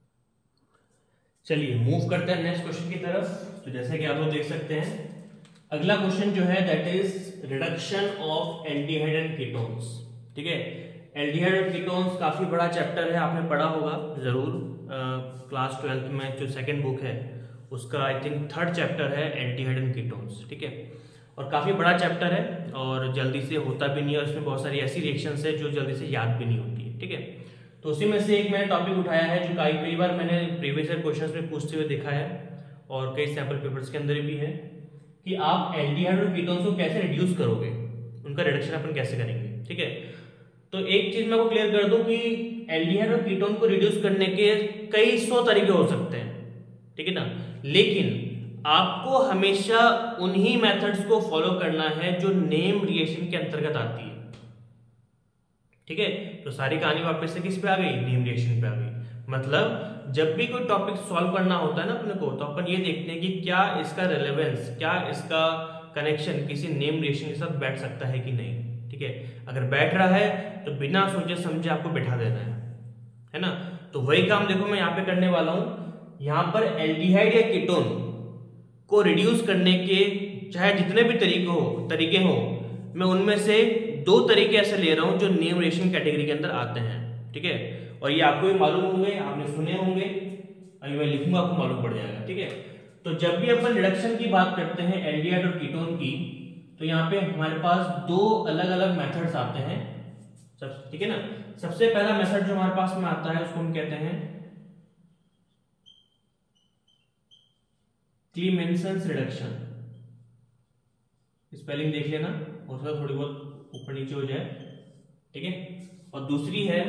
चलिए मूव करते हैं नेक्स्ट क्वेश्चन की तरफ। तो जैसे कि आप लोग देख सकते हैं अगला क्वेश्चन जो है that is reduction of aldehyde and ketones, ठीक है। एल्डिहाइड और कीटोन्स काफी बड़ा चैप्टर है, आपने पढ़ा होगा जरूर क्लास ट्वेल्थ में, जो सेकंड बुक है उसका आई थिंक थर्ड चैप्टर है एल्डिहाइड एंड कीटोन्स, ठीक है। और काफी बड़ा चैप्टर है और जल्दी से होता भी नहीं है, उसमें बहुत सारी ऐसी रिएक्शंस है जो जल्दी से याद भी नहीं होती है, ठीक है। तो उसी में से एक मैंने टॉपिक उठाया है जो कई कई बार मैंने प्रीवियस ईयर क्वेश्चंस में पूछते हुए देखा है और कई सैंपल पेपर्स के अंदर भी है कि आप एल्डिहाइड और कीटोन्स को कैसे रिड्यूस करोगे, उनका रिडक्शन अपन कैसे करेंगे, ठीक है। तो एक चीज मैं आपको क्लियर कर दूं कि एल्डिहाइड और कीटोन को रिड्यूस करने के कई सौ तरीके हो सकते हैं, ठीक है ना, लेकिन आपको हमेशा उन्हीं मेथड्स को फॉलो करना है जो नेम रिएक्शन के अंतर्गत आती है, ठीक है। तो सारी कहानी वापस से किस पे आ गई? नेम रिएक्शन पे आ गई। मतलब जब भी कोई टॉपिक सॉल्व करना होता है ना अपने को, तो अपन ये देखते हैं कि क्या इसका रेलेवेंस, क्या इसका कनेक्शन किसी नेम रिएक्शन के साथ बैठ सकता है कि नहीं, ठीक है। अगर बैठ रहा है तो बिना सोचे समझे आपको बैठा देना है, है ना। तो वही काम देखो मैं यहाँ पे करने वाला हूं। यहाँ पर एल्डिहाइड या कीटोन को रिड्यूस करने के चाहे जितने भी तरीके हो तरीके हो मैं उनमें से दो तरीके ऐसे ले रहा हूं जो नेम रिएक्शन कैटेगरी के अंदर आते हैं, ठीक है। और ये आपको भी मालूम होंगे, आपने सुने होंगे, अभी मैं लिखूंगा आपको मालूम पड़ जाएगा, ठीक है। तो जब भी अपन रिडक्शन की बात करते हैं एल्डिहाइड और कीटोन की, तो यहाँ पे हमारे पास दो अलग अलग मेथड्स आते हैं, सब ठीक है ना। सबसे पहला मेथड जो हमारे पास में आता है उसको हम कहते हैं क्लीमेंसन रिडक्शन, स्पेलिंग देख लेना, हो सकता है थोड़ी बहुत ऊपर नीचे हो जाए, ठीक है। और दूसरी है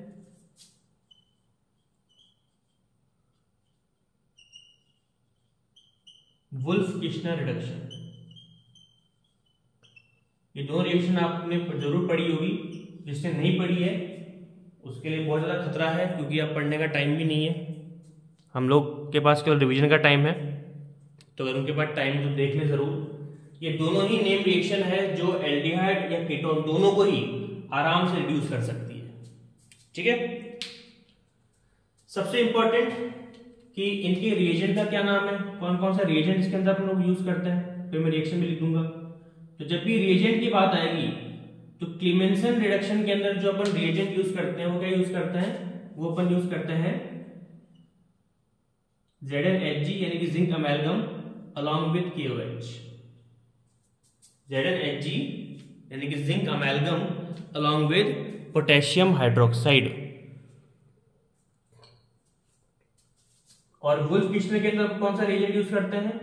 वुल्फ किश्नर रिडक्शन। ये दो रिएक्शन आपने जरूर पढ़ी होगी, जिसने नहीं पढ़ी है उसके लिए बहुत ज़्यादा खतरा है, क्योंकि अब पढ़ने का टाइम भी नहीं है, हम लोग के पास केवल रिवीजन का टाइम है। तो अगर उनके पास टाइम तो देख लें जरूर। ये दोनों ही नेम रिएक्शन है जो एल्डिहाइड या कीटोन दोनों को ही आराम से रिड्यूस कर सकती है, ठीक है। सबसे इंपॉर्टेंट कि इनके रिएजेंट का क्या नाम है, कौन कौन सा रिएजेंट इसके अंदर हम लोग यूज करते हैं, फिर मैं रिएक्शन भी लिख दूंगा। तो जब भी रिएजेंट की बात आएगी तो क्लीमेंसन रिडक्शन के अंदर जो अपन रिएजेंट यूज करते हैं वो क्या यूज करते हैं, वो अपन यूज करते हैं Z N H G यानी कि zinc amalgam along with K O H। Z N H G यानी कि zinc amalgam along with potassium hydroxide. और वुल्फ किश्नर के अंदर कौन सा रिएजेंट यूज करते हैं,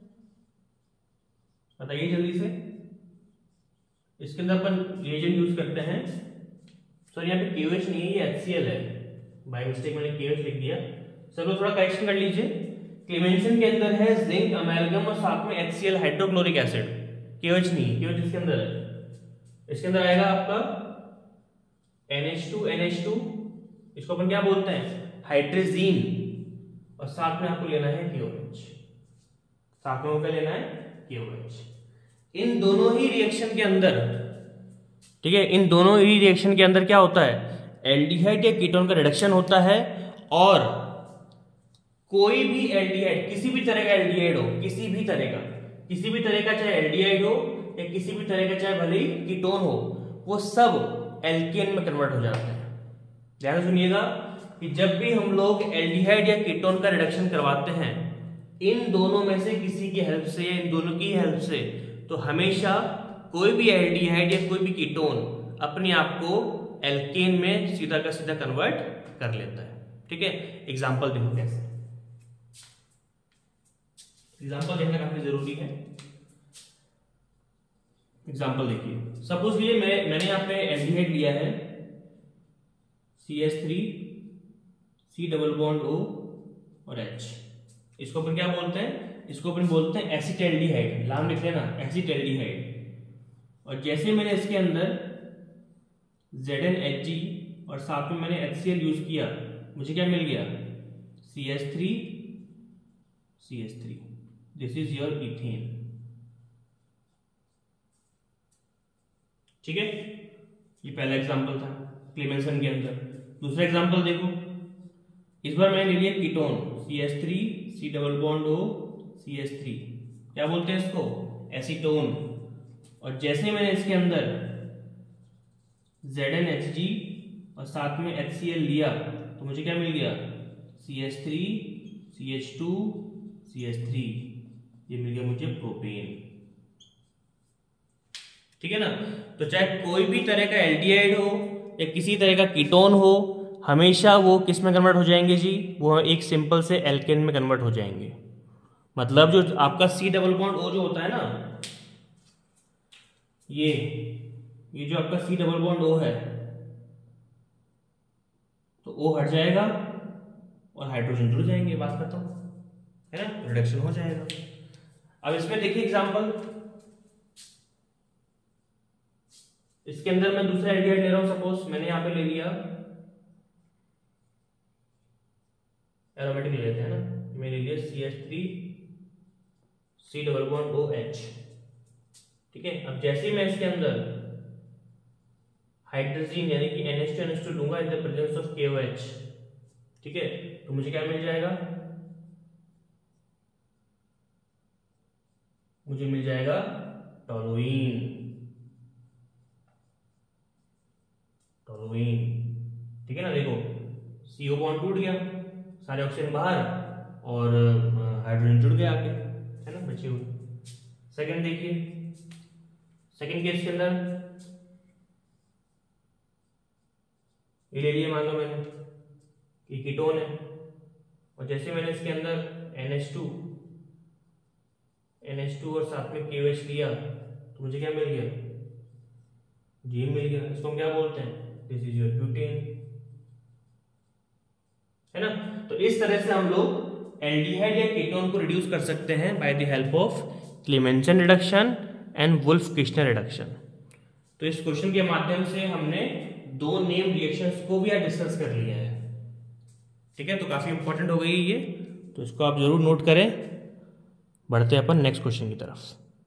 बताइए जल्दी से। इसके अंदर अपन रिएजेंट यूज करते हैं, सॉरी यहाँ पे K O H नहीं है, ये H C L है, बाय मिस्टेक मैंने K O H लिख दिया। सब लोग थोड़ा करेक्शन कर लीजिए। क्लीमेंसन के अंदर है जिंक अमेल्गम और साथ में H C L hydrochloric acid, K O H नहीं, K O H इसके अंदर है। इसके अंदर आएगा आपका N H two N H two, इसको अपन क्या बोलते हैं, हाइड्रोजीन, और साथ में आपको लेना है K O H, साथ में क्या लेना है K O H। इन दोनों ही रिएक्शन के अंदर, ठीक है, इन दोनों ही रिएक्शन के अंदर क्या होता है, एल्डिहाइड या कीटोन का रिडक्शन होता है। और कोई भी एल्डिहाइड, किसी भी तरह का एल्डिहाइड हो, किसी भी तरह का, किसी भी तरह का, चाहे एल्डिहाइड हो या किसी भी तरह का चाहे भले ही कीटोन हो, वो सब एल्केन में कन्वर्ट हो जाते हैं। ध्यान सुनिएगा कि जब भी हम लोग एल्डिहाइड या कीटोन का रिडक्शन करवाते हैं इन दोनों में से किसी की हेल्प से, इन दोनों की हेल्प से, तो हमेशा कोई भी एल्डिहाइड या कोई भी कीटोन अपने आप को एल्केन में सीधा का सीधा कन्वर्ट कर लेता है, ठीक है। एग्जांपल देखो कैसे, एग्जांपल देखना काफी जरूरी है। एग्जांपल देखिए, सपोज ये मैं मैंने यहाँ पे एल्डिहाइड लिया है C H three C double bond O और H। इसको अपन क्या बोलते हैं, इसको अपन बोलते हैं एसिटैल्डिहाइड, नाम लिख लेना एसिटैल्डिहाइड। और जैसे मैंने इसके अंदर Z N H G और साथ में मैंने H C L यूज किया, मुझे क्या मिल गया, C H three C H three, this is your ethane, ठीक है। ये पहला एग्जांपल था क्लीमेंसन के अंदर। दूसरा एग्जांपल देखो, इस बार मैंने ले लिया ketone C H three C double bond O C H three, क्या बोलते हैं इसको, एसीटोन। और जैसे मैंने इसके अंदर Z N H G और साथ में H C L लिया तो मुझे क्या मिल गया, C H three C H two C H three, ये मिल गया मुझे प्रोपेन, ठीक है ना। तो चाहे कोई भी तरह का एल्डिहाइड हो या किसी तरह का कीटोन हो, हमेशा वो किस में कन्वर्ट हो जाएंगे जी, वो एक सिंपल से एल्केन में कन्वर्ट हो जाएंगे। मतलब जो आपका C डबल बॉन्ड O जो होता है ना, ये ये जो आपका C डबल बॉन्ड O है, तो O हट जाएगा और हाइड्रोजन जुड़ जाएंगे, बात करता हूं, है ना, रिडक्शन हो जाएगा। अब इसमें देखिए एग्जांपल, इसके अंदर मैं दूसरा एल्डिहाइड ले रहा हूं, सपोज मैंने यहां पे ले लिया, एरोमेटिक ले लेते हैं ना, मैंने ले लिया C H three C double bond O H, ठीक है। अब जैसे मैं इसके अंदर हाइड्रोजन यानी कि N H two N H two लूंगा in the presence of K O H, ठीक है, तो मुझे क्या मिल जाएगा, मुझे मिल जाएगा टोलुइन, टोलुइन, ठीक है ना। देखो C O बॉन्ड टूट गया, सारे ऑक्सीजन बाहर और हाइड्रोजन जुड़ गया आके, है ना, बचे हुए। सेकंड देखिए, सेकंड केस के अंदर ये ले लिया, मान लो मैंने ये कीटोन है, और जैसे मैंने इसके अंदर N H two N H two और साथ में के ओ एच लिया तो मुझे क्या मिल गया, जी मिल गया। इसको हम क्या बोलते हैं, दिस इज योर ब्यूटेन, है ना। तो इस तरह से हम लोग एल्डिहाइड या कीटोन को रिड्यूस कर सकते हैं by the help of Clemmensen reduction and Wolff Kishner reduction. तो इस क्वेश्चन के माध्यम से हमने दो नेम रिएक्शंस को भी आज डिस्कस कर लिया है, ठीक है। तो काफी इंपॉर्टेंट हो गई ये, तो इसको आप जरूर नोट करें। बढ़ते हैं अपन नेक्स्ट क्वेश्चन की तरफ।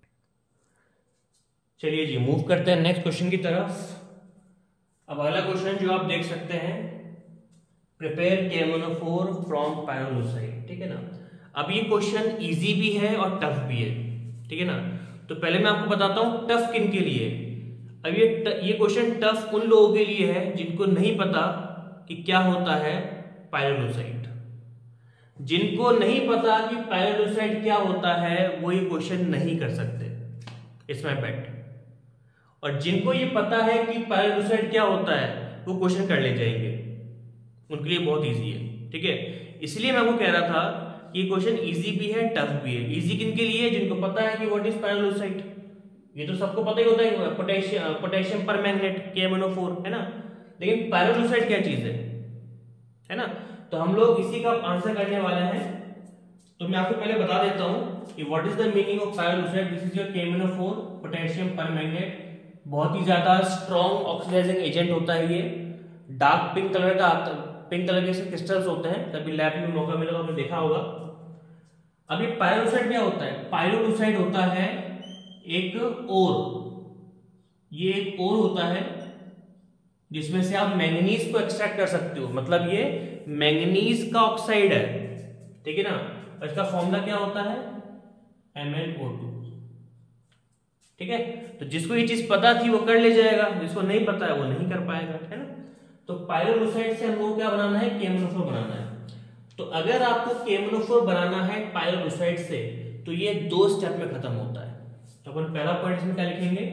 चलिए जी, मूव करते हैं नेक्स्ट क्वेश्चन की तरफ। अब अगला क्वेश्चन जो आप देख सकते हैं, prepare K M N O four from pyrolusite, ठीक है ना। अब ये क्वेश्चन इजी भी है और टफ भी है, ठीक है ना। तो पहले मैं आपको बताता हूं टफ किन के लिए। अब ये ये क्वेश्चन टफ उन लोगों के लिए है जिनको नहीं पता कि क्या होता है पायरोलुसाइड। जिनको नहीं पता कि पायरोलुसाइड क्या होता है वो ये क्वेश्चन नहीं कर सकते, इट्स माय बेट। और जिनको ये पता है कि पायरोलुसाइड क्या होता है वो क्वेश्चन कर ले जाएंगे, उनके लिए बहुत इजी है, ठीक है। इसलिए मैं वो कह रहा था कि ये क्वेश्चन इजी भी है टफ भी है। इजी किन के लिए, जिनको पता है कि व्हाट इज पायरोलुसाइड, ये तो सबको पता ही होता है, potassium potassium permanganate K M N O four, है ना। लेकिन पायरोलुसाइड क्या चीज है, है ना। तो हम लोग इसी का आंसर करने वाले हैं। तो मैं आपको पहले बता देता हूं कि what is the meaning of pyrolusite. This is your K M N O four, potassium permanganate. बहुत ही ज्यादा स्ट्रॉन्ग ऑक्सीडाइजिंग एजेंट होता है ये। डार्क पिंक कलर का, पिंक कलर के क्रिस्टल्स होते हैं, कभी लैब में मौका मिला तो आपने देखा होगा। अब ये पायरोलुसाइड क्या होता है, पायरोलुसाइड होता है एक ओर, ये एक ओर होता है जिसमें से आप मैंगनीज को एक्सट्रैक्ट कर सकते हो। मतलब ये मैंगनीज का ऑक्साइड है, ठीक है ना। और इसका फॉर्मूला क्या होता है, एम एन ओ टू, ठीक है। तो जिसको ये चीज पता थी वो कर ले जाएगा, जिसको नहीं पता है वो नहीं कर पाएगा, है ना। तो पायरोलुसाइड से हमको क्या बनाना है, K M N O four बनाना है। तो अगर आपको K M N O four बनाना है पायरोलुसाइड से तो ये दो स्टेप में खत्म होता है। तो अपन पहला पॉइंट इसमें क्या लिखेंगे,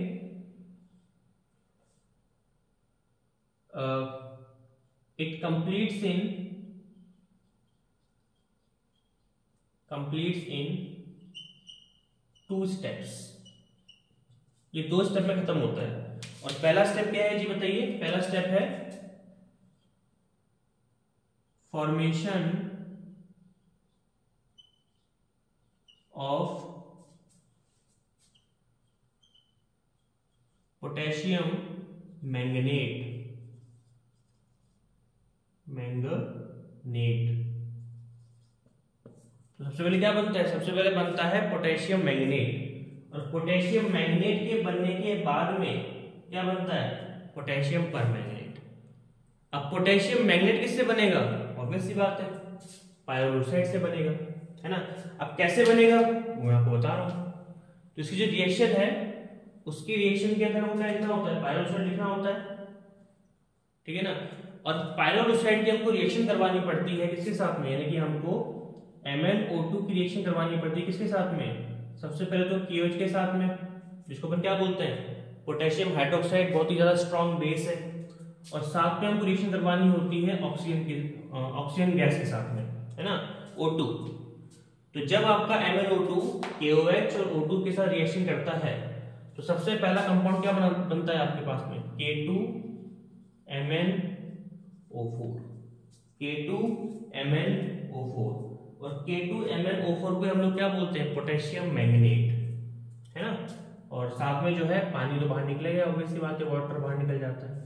it completes in completes in two steps. ये दो स्टेप में खत्म होता है। और पहला स्टेप क्या है जी बताइए, पहला स्टेप है formation of potassium manganate manganate तो सबसे पहले क्या बनता है, सबसे पहले बनता है पोटेशियम मैंगनेट। और पोटेशियम मैंगनेट के बनने के बाद में क्या बनता है, पोटेशियम परमैंगनेट। अब पोटेशियम मैंगनेट किससे बनेगा, ऑब्वियस सी बात है पायरोलुसाइड से बनेगा, है ना। अब कैसे बनेगा वो मैं आपको बता रहा हूं। तो इसकी जो रिएक्शन है उसकी रिएक्शन के अंदर हमको लिखना होता है, पायरोलुसाइड लिखना होता है, ठीक है ना। और पायरोलुसाइड की हमको रिएक्शन करवानी पड़ती है किसके साथ में, यानी कि हमको एम एन ओ टू की रिएक्शन करवानी पड़ती है किसके साथ में, सबसे पहले तो के ओ एच के साथ में, जिसको अपन क्या बोलते हैं पोटेशियम हाइड्रोक्साइड, बहुत ही ज्यादा स्ट्रॉन्ग बेस है। और साथ में हमको रिएक्शन करवानी होती है ऑक्सीजन की ऑक्सीजन गैस के साथ में, है ना, ओ टू। तो जब आपका एम एन ओ टू के ओ एच और ओ टू के साथ रिएक्शन करता है तो सबसे पहला कंपाउंड क्या बना बनता है आपके पास में, K two M N O four, K two M N O four. और K two M N O four को हम लोग क्या बोलते हैं, पोटेशियम मैंगनेट, है ना। और साथ में जो है पानी तो बाहर निकलेगा, ऑब्वियस सी बात है, वाटर बाहर निकल जाता है,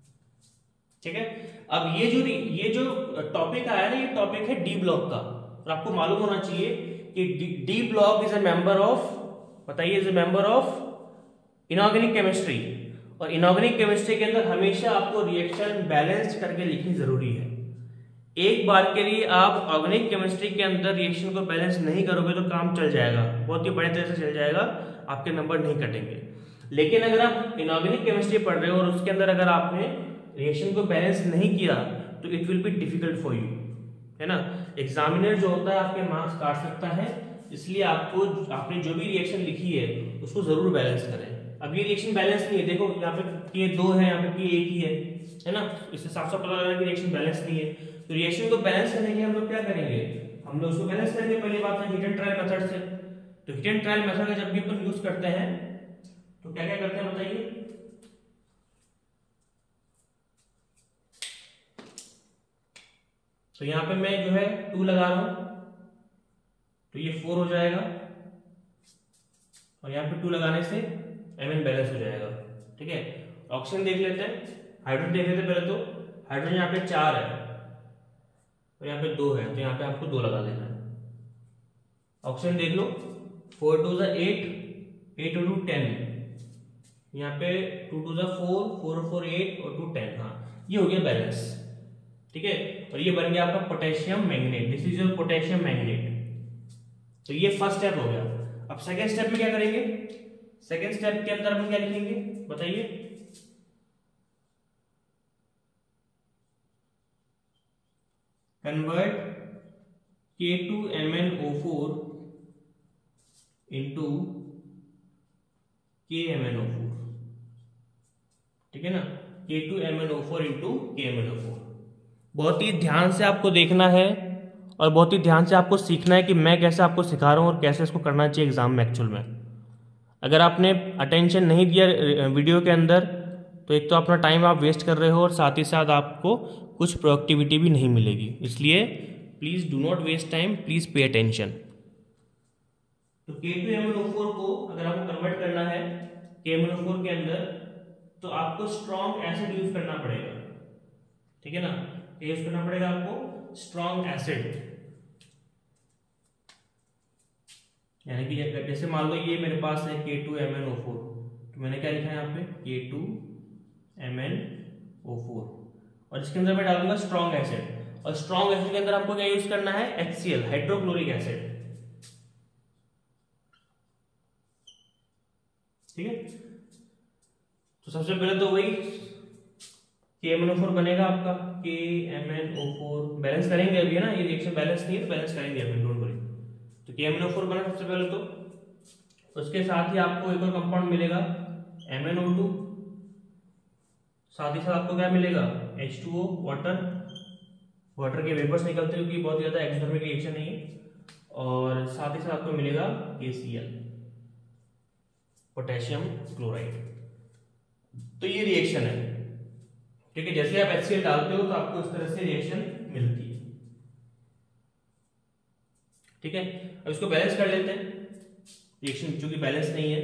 ठीक है। अब ये जो ये जो टॉपिक आया ना, ये टॉपिक है डी ब्लॉक का। और आपको मालूम होना चाहिए कि D block is a member of, बताइए, is a member of inorganic chemistry. और इनऑर्गेनिक केमिस्ट्री के अंदर हमेशा आपको रिएक्शन बैलेंस करके लिखनी जरूरी है। एक बार के लिए आप ऑर्गेनिक केमिस्ट्री के अंदर रिएक्शन को बैलेंस नहीं करोगे तो काम चल जाएगा, बहुत ही बड़े तरह से चल जाएगा, आपके नंबर नहीं कटेंगे। लेकिन अगर आप इनऑर्गेनिक केमिस्ट्री पढ़ रहे हो और उसके अंदर अगर आपने रिएक्शन को बैलेंस नहीं किया तो it will be difficult for you, है ना। एग्जामिनर जो होता है आपके मार्क्स काट सकता है, इसलिए आपको आपने जो भी रिएक्शन लिखी है उसको जरूर बैलेंस करें। अब ये रिएक्शन बैलेंस नहीं है, देखो यहाँ पे ये दो है, यहाँ पे एक ही है, है ना। इससे साफ साफ पता लग रहा है कि रिएक्शन बैलेंस नहीं है। तो रिएक्शन को बैलेंस करने के हम लोग क्या करेंगे, हम लोग उसको बैलेंस करेंगे, पहली बात है हीट एंड ट्रायल मेथड से। तो हिट एंड ट्रायल मेथड का जब भी अपन यूज करते हैं तो क्या क्या करते हैं बताइए। तो यहां पे मैं जो है टू लगा रहा हूं तो ये फोर हो जाएगा, और यहाँ पे टू लगाने से एम एन बैलेंस हो जाएगा। ठीक है, ऑक्सीजन देख लेते हैं, हाइड्रोजन देख लेते हैं पहले। तो हाइड्रोजन यहाँ पे चार है और यहाँ पे दो है, तो यहाँ पे आपको दो लगा देना है। ऑक्सीजन देख लो, फोर टू ज़ा एट, एट टू टेन, यहाँ पे टू टू ज़ा फोर, फोर फोर एट और टू टेन। हाँ, ये हो गया बैलेंस। ठीक है, और ये बन गया आपका potassium manganate. This is your potassium manganate. तो ये फर्स्ट स्टेप हो गया। अब सेकेंड स्टेप में क्या करेंगे? सेकेंड स्टेप के अंदर हम क्या लिखेंगे बताइए? Convert K two M N O four into K M N O four. ठीक है ना, K two M N O four into K M N O four. बहुत ही ध्यान से आपको देखना है और बहुत ही ध्यान से आपको सीखना है कि मैं कैसे आपको सिखा रहा हूँ और कैसे इसको करना चाहिए एग्जाम में एक्चुअल में। अगर आपने अटेंशन नहीं दिया वीडियो के अंदर तो एक तो अपना टाइम आप वेस्ट कर रहे हो और साथ ही साथ आपको कुछ प्रोडक्टिविटी भी नहीं मिलेगी। इसलिए please do not waste time, please pay attention. तो K two M N O four को अगर आपको कन्वर्ट करना है K M N O four के अंदर तो आपको स्ट्रॉन्ग एसिड यूज करना पड़ेगा। ठीक है ना, यूज करना पड़ेगा आपको स्ट्रॉन्ग एसिड। यानी कि जैसे मान लो ये मेरे पास है K two M N O four, तो मैंने क्या लिखा है यहाँ पे K two M N O four, और इसके अंदर मैं डालूंगा स्ट्रॉन्ग एसिड। और स्ट्रॉन्ग एसिड के अंदर हमको क्या यूज करना है? H C L, hydrochloric acid. ठीक है, तो सबसे पहले तो वही के एम एन ओ फोर बनेगा आपका K M N O four. Balance करेंगे अभी, है ना, ये रिएक्शन बैलेंस नहीं है तो बैलेंस करेंगे अभी, डोंट वरी। तो K M N O four बना सबसे पहले। तो उसके साथ ही आपको एक और कंपाउंड मिलेगा एम एन ओ टू, साथ ही साथ आपको क्या मिलेगा? H two O, water. Water के वेपर्स निकलते हैं क्योंकि बहुत ज्यादा एक्सोथर्मिक रिएक्शन नहीं है। और साथ ही साथ आपको मिलेगा के सी एल, पोटेशियम क्लोराइड। तो ये रिएक्शन है। ठीक है, जैसे आप एच सी एल डालते हो तो आपको इस तरह से रिएक्शन मिलती है। ठीक है, अब इसको बैलेंस कर लेते हैं। रिएक्शन चूंकि बैलेंस नहीं है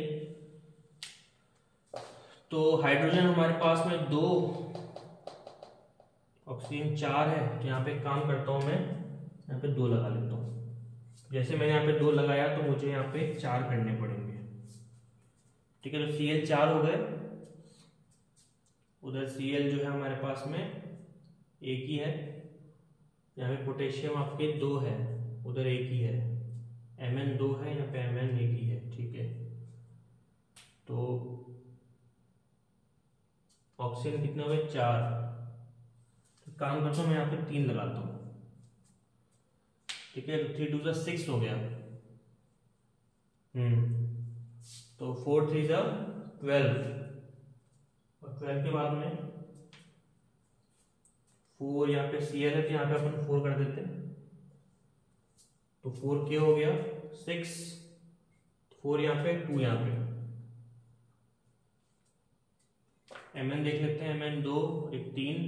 तो हाइड्रोजन हमारे पास में दो, ऑक्सीजन चार है, तो यहाँ पे काम करता हूं मैं, यहाँ पे दो लगा लेता हूं। जैसे मैंने यहाँ पे दो लगाया तो मुझे यहाँ पे चार करने पड़ेंगे। ठीक है, तो सी एल चार हो गए, उधर सी एल जो है हमारे पास में एक ही है, यहाँ पे पोटेशियम आपके दो है, उधर एक ही है, एम एन दो है, यहाँ पे एम एन एक ही है। ठीक है, तो ऑक्सीजन कितने हो गए? चार। तो काम करता हूँ मैं यहाँ पे तीन लगाता हूँ। ठीक है, तो थ्री टू ज़ा सिक्स हो गया। हम्म तो फोर थ्री ज़ा ट्वेल्व, और ट्वेल्व के बाद में फोर, यहाँ पे सी एल है तो यहाँ पे अपन फोर कर देते हैं। तो फोर के हो गया सिक्स, फोर यहाँ पे, टू यहाँ पे। एम एन देख लेते हैं, एम एन दो, एक तीन,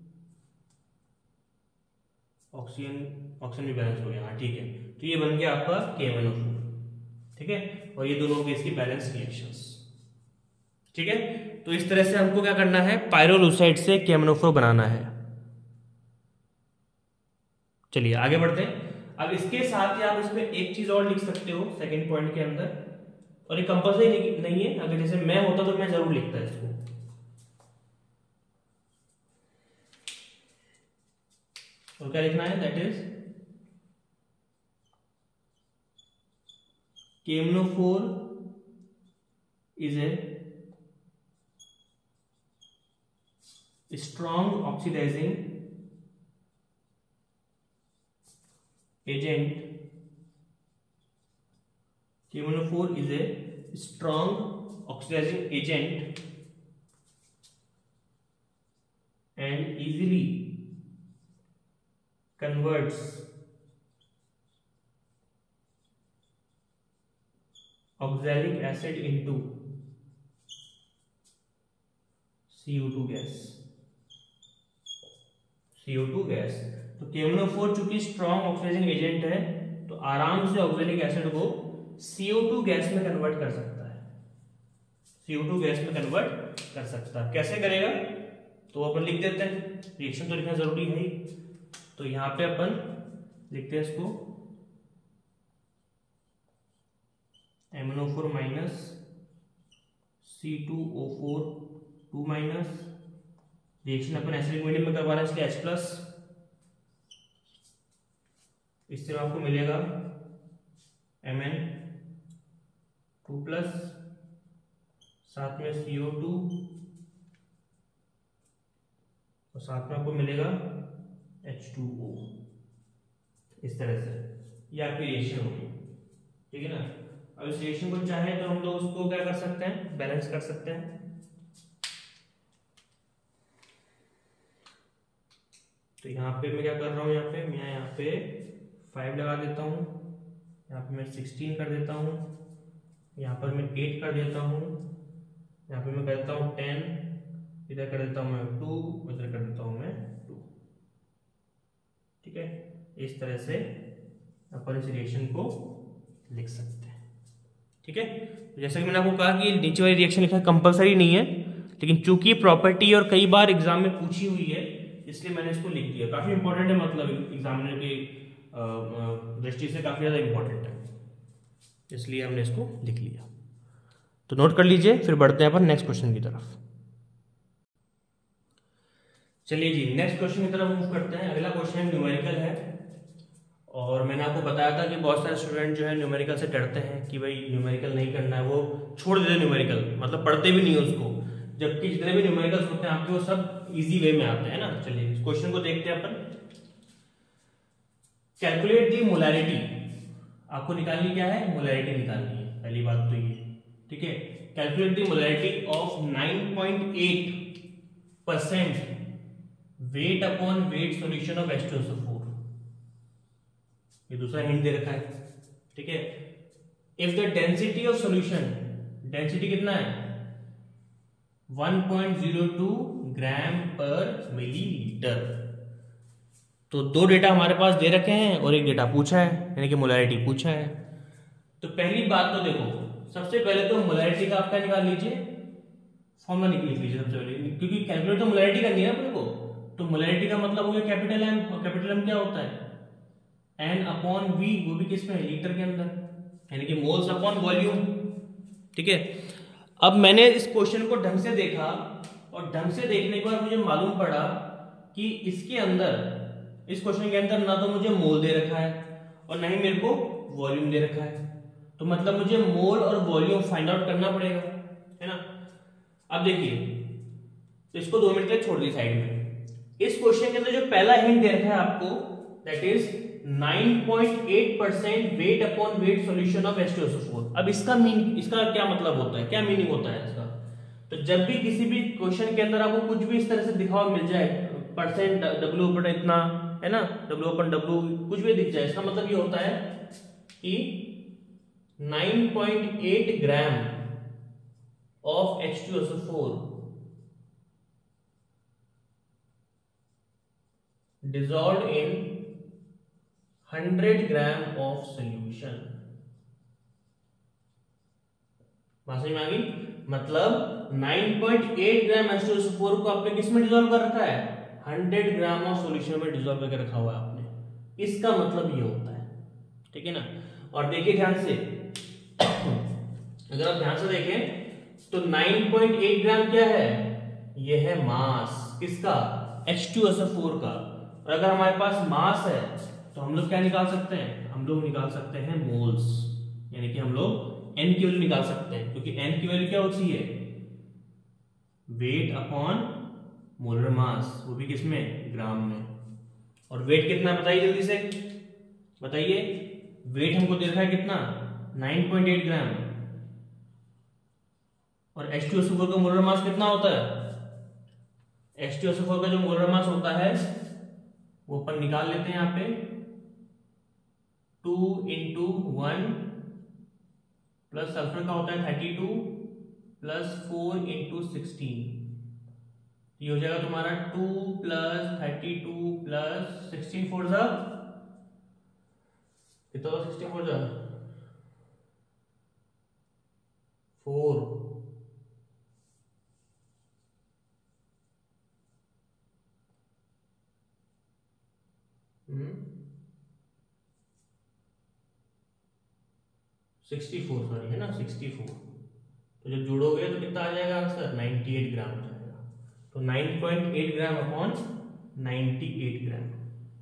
ऑक्सीजन ऑक्सीजन भी बैलेंस हो गया। हाँ ठीक है, तो ये बन गया आपका K M N O four. ठीक है, और ये दोनों के इसकी बैलेंस रिएक्शंस। ठीक है, तो इस तरह से हमको क्या करना है? पायरोलुसाइड से K M N O four बनाना है। चलिए आगे बढ़ते हैं। अब इसके साथ ही आप इसमें एक चीज और लिख सकते हो सेकंड पॉइंट के अंदर, और ये कंपल्सरी नहीं है। अगर जैसे मैं होता तो मैं जरूर लिखता इसको। और क्या लिखना है? That is K M N O four is a strong oxidizing agent. K M N O four is a strong oxidizing agent and easily converts oxalic acid into C O two gas, C O two gas. तो K M N O four चूंकि strong oxidizing agent है तो आराम से oxalic acid को C O two gas में convert कर सकता है, सी ओ टू गैस में कन्वर्ट कर सकता है। कैसे करेगा तो अपन लिख देते हैं, रिएक्शन तो लिखना जरूरी है ही। तो यहां पे अपन लिखते हैं इसको M N O four minus C two O four two minus, reaction अपन एसिडिक मीडियम में करवा रहे हैं इसलिए H प्लस, इस तरह आपको मिलेगा एम एन टू प्लस, साथ में सी ओ टू और साथ में आपको मिलेगा एच टू ओ। इस तरह से ये आपकी रिएक्शन होगी, ठीक है ना। अब इस रिएक्शन को चाहे तो हम लोग उसको क्या कर सकते हैं, बैलेंस कर सकते हैं। तो यहाँ पे मैं क्या कर रहा हूँ, यहाँ पे मैं यहाँ पे फाइव लगा देता हूँ, यहाँ पे मैं सिक्सटीन कर देता हूँ, यहाँ पर मैं एट कर देता हूँ, यहाँ पे मैं कर देता हूँ टेन, इधर कर देता हूँ मैं टू, इधर कर देता हूँ मैं टू, ठीक है। इस तरह से अपन इस रिएक्शन को लिख सकते हैं, ठीक है। जैसा कि मैंने आपको कहा कि नीचे वाली रिएक्शन लिखना कंपलसरी नहीं है, लेकिन चूंकि प्रॉपर्टी और कई बार एग्जाम में पूछी हुई है इसलिए मैंने इसको लिख दिया। काफी इंपॉर्टेंट है, मतलब एग्जामिनर की दृष्टि से काफी ज्यादा इंपॉर्टेंट है, इसलिए हमने इसको लिख लिया। तो नोट कर लीजिए, फिर बढ़ते हैं अपन नेक्स्ट क्वेश्चन की तरफ। चलिए जी, नेक्स्ट क्वेश्चन की तरफ मूव करते हैं। अगला क्वेश्चन न्यूमेरिकल है, और मैंने आपको बताया था कि बहुत सारे स्टूडेंट जो है न्यूमेरिकल से डरते हैं कि भाई न्यूमेरिकल नहीं करना है, वो छोड़ देते हैं न्यूमेरिकल, मतलब पढ़ते भी नहीं है उसको, जबकि जितने भी न्यूमेरिकल्स होते हैं आपके वो सब इजी वे में आते हैं ना। चलिए इस क्वेश्चन को देखते हैं अपन। कैलकुलेट दी मोलैरिटी, आपको निकालनी क्या है, मोलैरिटी निकालनी है, पहली बात तो ये, ठीक है। Calculate the molarity of nine point eight percent weight upon weight solution of H two S O four, ये दूसरा हिंट दे रखा है, ठीक है। If the density of solution, density कितना है one point zero two gram per millilitre. तो दो डेटा हमारे पास दे रखे हैं और एक डेटा पूछा है, यानी कि मोलैरिटी पूछा है। तो पहली बात तो देखो, सबसे पहले तो मोलैरिटी का आपका निकाल लीजिए, फॉर्मूला निकाल लीजिए सबसे पहले, क्योंकि कैलकुलेट तो मोलैरिटी करनी है अपने को। तो मोलैरिटी का मतलब हो गया कैपिटल एम, और कैपिटल एम क्या होता है एन अपॉन वी, वो भी किस में, लीटर के अंदर, यानी कि मोल्स अपॉन वॉल्यूम, ठीक है। अब मैंने इस क्वेश्चन को ढंग से देखा, और ढंग से देखने के बाद मुझे मालूम पड़ा कि इसके अंदर, इस क्वेश्चन के अंदर ना तो मुझे मोल दे रखा है और ना ही मेरे को वॉल्यूम दे रखा है। तो मतलब मुझे मोल और वॉल्यूम फाइंड आउट करना पड़ेगा, है ना। अब देखिए, तो इसको दो मिनट के लिए छोड़ दी साइड में। इस क्वेश्चन के अंदर जो पहला हिंट दे रखा है आपको, that is nine point eight percent weight upon weight solution of H two S O four. अब इसका मीन, इसका क्या मतलब होता है, क्या मीनिंग होता है इसका। तो जब भी किसी भी क्वेश्चन के अंदर आपको कुछ भी इस तरह से दिखा हुआ मिल जाए, परसेंट डब्ल्यू अपन इतना, है ना, डब्ल्यू अपन डब्ल्यू कुछ भी दिख जाए, इसका मतलब ये होता है कि nine point eight gram of H two S O four dissolved in hundred gram of solution. बात समझ में आ गई, मतलब nine point eight gram H two S O four को आपने किस में डिसॉल्व कर रखा है, हंड्रेड ग्राम ऑफ सॉल्यूशन में डिसॉल्व करके रखा हुआ है आपने। इसका मतलब ये होता है, ठीक है ना। और देखिए ध्यान से, अगर आप ध्यान से देखें तो नाइन पॉइंट एट ग्राम क्या है, ये है मास किसका, H two S O four का। और अगर हमारे पास मास है तो हम लोग क्या निकाल सकते हैं, हम लोग निकाल सकते हैं मोल्स, यानी कि हम लोग एन की वैल्यू निकाल सकते हैं, क्योंकि एन की वैल्यू क्या होती है, वेट अपॉन मोलर मास, वो भी किसमें, ग्राम में। और वेट कितना बताइए जल्दी से बताइए, वेट हमको दे रखा है कितना, नाइन पॉइंट एट ग्राम, और H two S O four का मोलर मास कितना होता है, H two S O four का जो मोलर मास होता है वो अपन निकाल लेते हैं यहाँ पे, two into one plus sulphur का होता है thirty two plus four into sixteen, ये हो जाएगा तुम्हारा two plus thirty two plus sixteen four जा कितना होगा, सिक्सटीन फोर जा फोर, सिक्सटी फोर सॉरी है ना सिक्सटी फोर, तो जब जोड़ोगे तो कितना आ जाएगा आंसर, नाइन्टी एट ग्राम हो जाएगा। तो nine point eight gram upon ninety eight gram,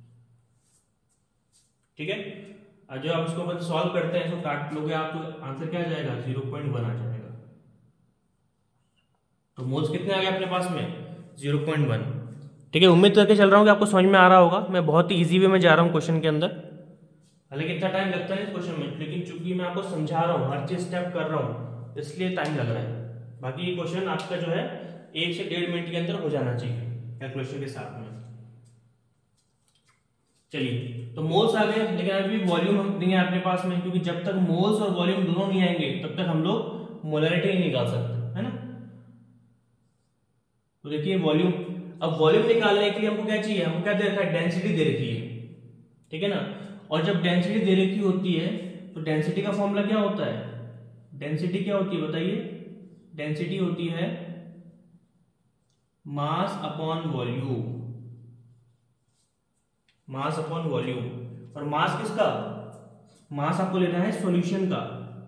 ठीक है। और जो आप इसको बस सॉल्व करते हैं, इसको काट लोगे आप तो आंसर क्या आ जाएगा, जीरो पॉइंट वन आ जाएगा। तो मोल्स कितने आ गए अपने पास में, जीरो पॉइंट वन, ठीक है। उम्मीद करके चल रहा हूँ कि आपको समझ में आ रहा होगा। मैं बहुत ही इजी वे में जा रहा हूँ क्वेश्चन के अंदर, हालांकि इतना टाइम लगता है इस क्वेश्चन में, लेकिन चूंकि मैं आपको समझा रहा हूँ, हर चीज स्टेप कर रहा हूँ, इसलिए टाइम लग रहा है। बाकी ये क्वेश्चन आपका जो है एक से डेढ़ मिनट के अंदर हो जाना चाहिए कैलकुलेशन के साथ में। चलिए, तो मोल्स आ गए, लेकिन अभी वॉल्यूम नहीं है अपने पास में, क्योंकि जब तक मोल्स और वॉल्यूम दोनों नहीं आएंगे तब तक हम लोग मोलरिटी नहीं निकाल सकते, है ना। तो देखिए वॉल्यूम, अब वॉल्यूम निकालने के लिए हमको क्या चाहिए, हमको क्या दे रखा है, डेंसिटी दे रखी है, ठीक है ना। और जब डेंसिटी दे रखी होती है तो डेंसिटी का फॉर्मूला क्या होता है, डेंसिटी क्या होती है बताइए, डेंसिटी होती है mass upon volume, mass upon volume. और मास किसका, मास आपको लेना है सॉल्यूशन का,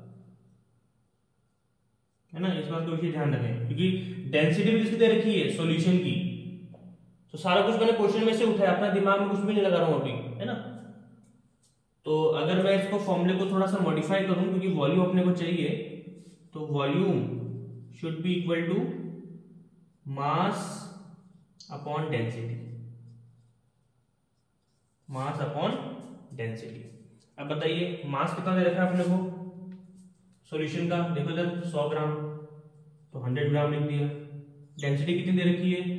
है ना। इस बात को विशेष ध्यान रखें, क्योंकि डेंसिटी भी किसकी दे रखी है, सॉल्यूशन की। तो सारा कुछ मैंने क्वेश्चन में से उठाया, अपना दिमाग में कुछ भी नहीं लगा रहा हूं अभी, है ना। तो अगर मैं इसको फॉर्मूले को थोड़ा सा मॉडिफाई करूं, क्योंकि वॉल्यूम अपने को चाहिए, तो volume should be equal to mass upon density, mass upon density. अब बताइए मास कितना दे रखा है अपने को सॉल्यूशन का, देखो इधर सौ ग्राम, तो हंड्रेड ग्राम लिख दिया। डेंसिटी कितनी दे रखी है,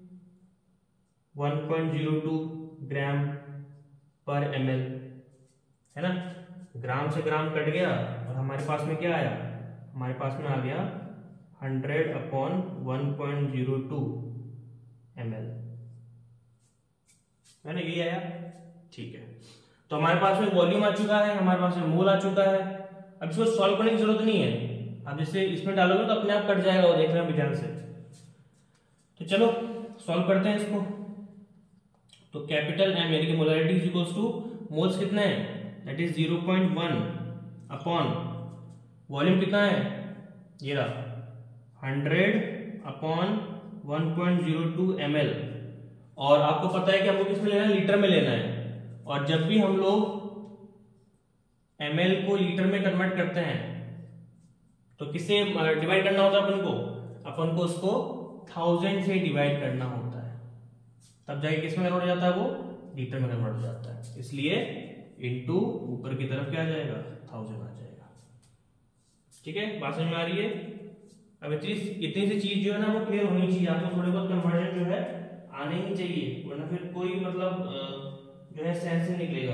one point zero two gram पर एम एल, है ना। ग्राम से ग्राम कट गया और हमारे पास में क्या आया, हमारे पास में आ गया hundred upon one point zero two M L, है ना, यही आया, ठीक है। तो हमारे पास में वॉल्यूम आ चुका है, हमारे पास में मोल आ चुका है। अब इसको सॉल्व करने की जरूरत नहीं है, अब जैसे इसमें डालोगे तो अपने आप कट जाएगा, वो देखना भी ध्यान से। तो चलो सॉल्व करते हैं इसको। तो कैपिटल एम यानी कि molarity is equals to moles कितने हैं, that is zero point one upon volume कितना है, ये रहा hundred upon one point zero two M L. और आपको पता है कि हमको किस में लेना है, लीटर में लेना है। और जब भी हम लोग एम एल को लीटर में कन्वर्ट करते हैं तो किससे डिवाइड करना होता है अपन को, अपन को उसको थाउजेंड से डिवाइड करना होता है, तब जाके किस में कन्वर्ट हो जाता है, वो लीटर में कन्वर्ट हो जाता है। इसलिए इनटू ऊपर की तरफ क्या आ जाएगा, थाउजेंड आ जाएगा, ठीक है। बात समझ में आ रही है। अब इतनी इतनी सी चीज जो है ना वो क्लियर होनी चाहिए, आपको थोड़े बहुत कन्वर्जन जो है आने ही चाहिए, वरना फिर कोई मतलब जो है सेंस नहीं निकलेगा,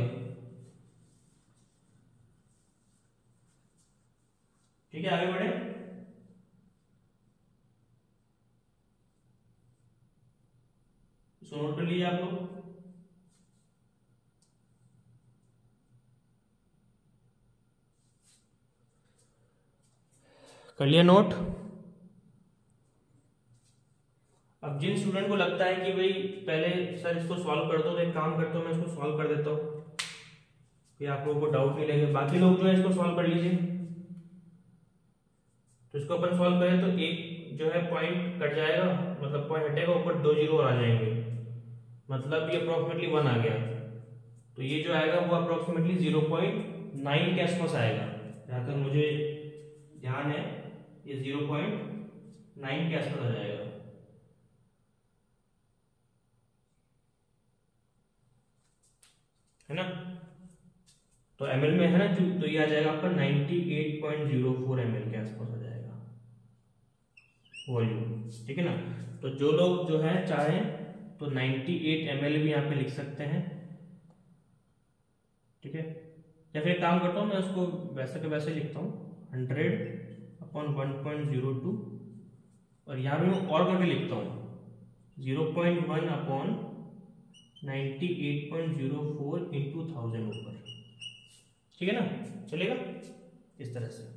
ठीक है। आगे बढ़े, इसको नोट कर लीजिए आप लोग। कर लिया नोट। अब जिन स्टूडेंट को लगता है कि भाई पहले सर इसको सॉल्व कर दो, तो एक काम करता हूं मैं इसको सॉल्व कर देता हूं, फिर आप लोगों को डाउट नहीं लगेगा। बाकी लोग जो है इसको सॉल्व कर लीजिए। तो इसको अपन सॉल्व करें तो एक जो है पॉइंट कट जाएगा, मतलब पॉइंट हटेगा, ऊपर दो जीरो और आ जाएंगे, मतलब ये अप्रोक्सीमेटली वन आ गया। तो ये जो आएगा वो अप्रोक्सीमेटली जीरो पॉइंट नाइन के आसपास आएगा, जहां तक मुझे ध्यान है ये जीरो पॉइंट नाइन के आसपास आ जाएगा, है ना। तो एमएल में है ना, तो ये आ जाएगा आपका ninety eight point zero four ML के आसपास आ जाएगा वॉल्यूम, ठीक है ना। तो जो लोग जो है चाहे तो नाइंटी एट एमएल भी यहाँ पे लिख सकते हैं, ठीक है। या फिर काम करता हूँ मैं उसको वैसे के वैसे लिखता हूँ, hundred upon one point zero two, और यहाँ पे मैं और करके लिखता हूँ zero point one upon ninety eight point zero four into thousand ऊपर, ठीक है ना, चलेगा इस तरह से।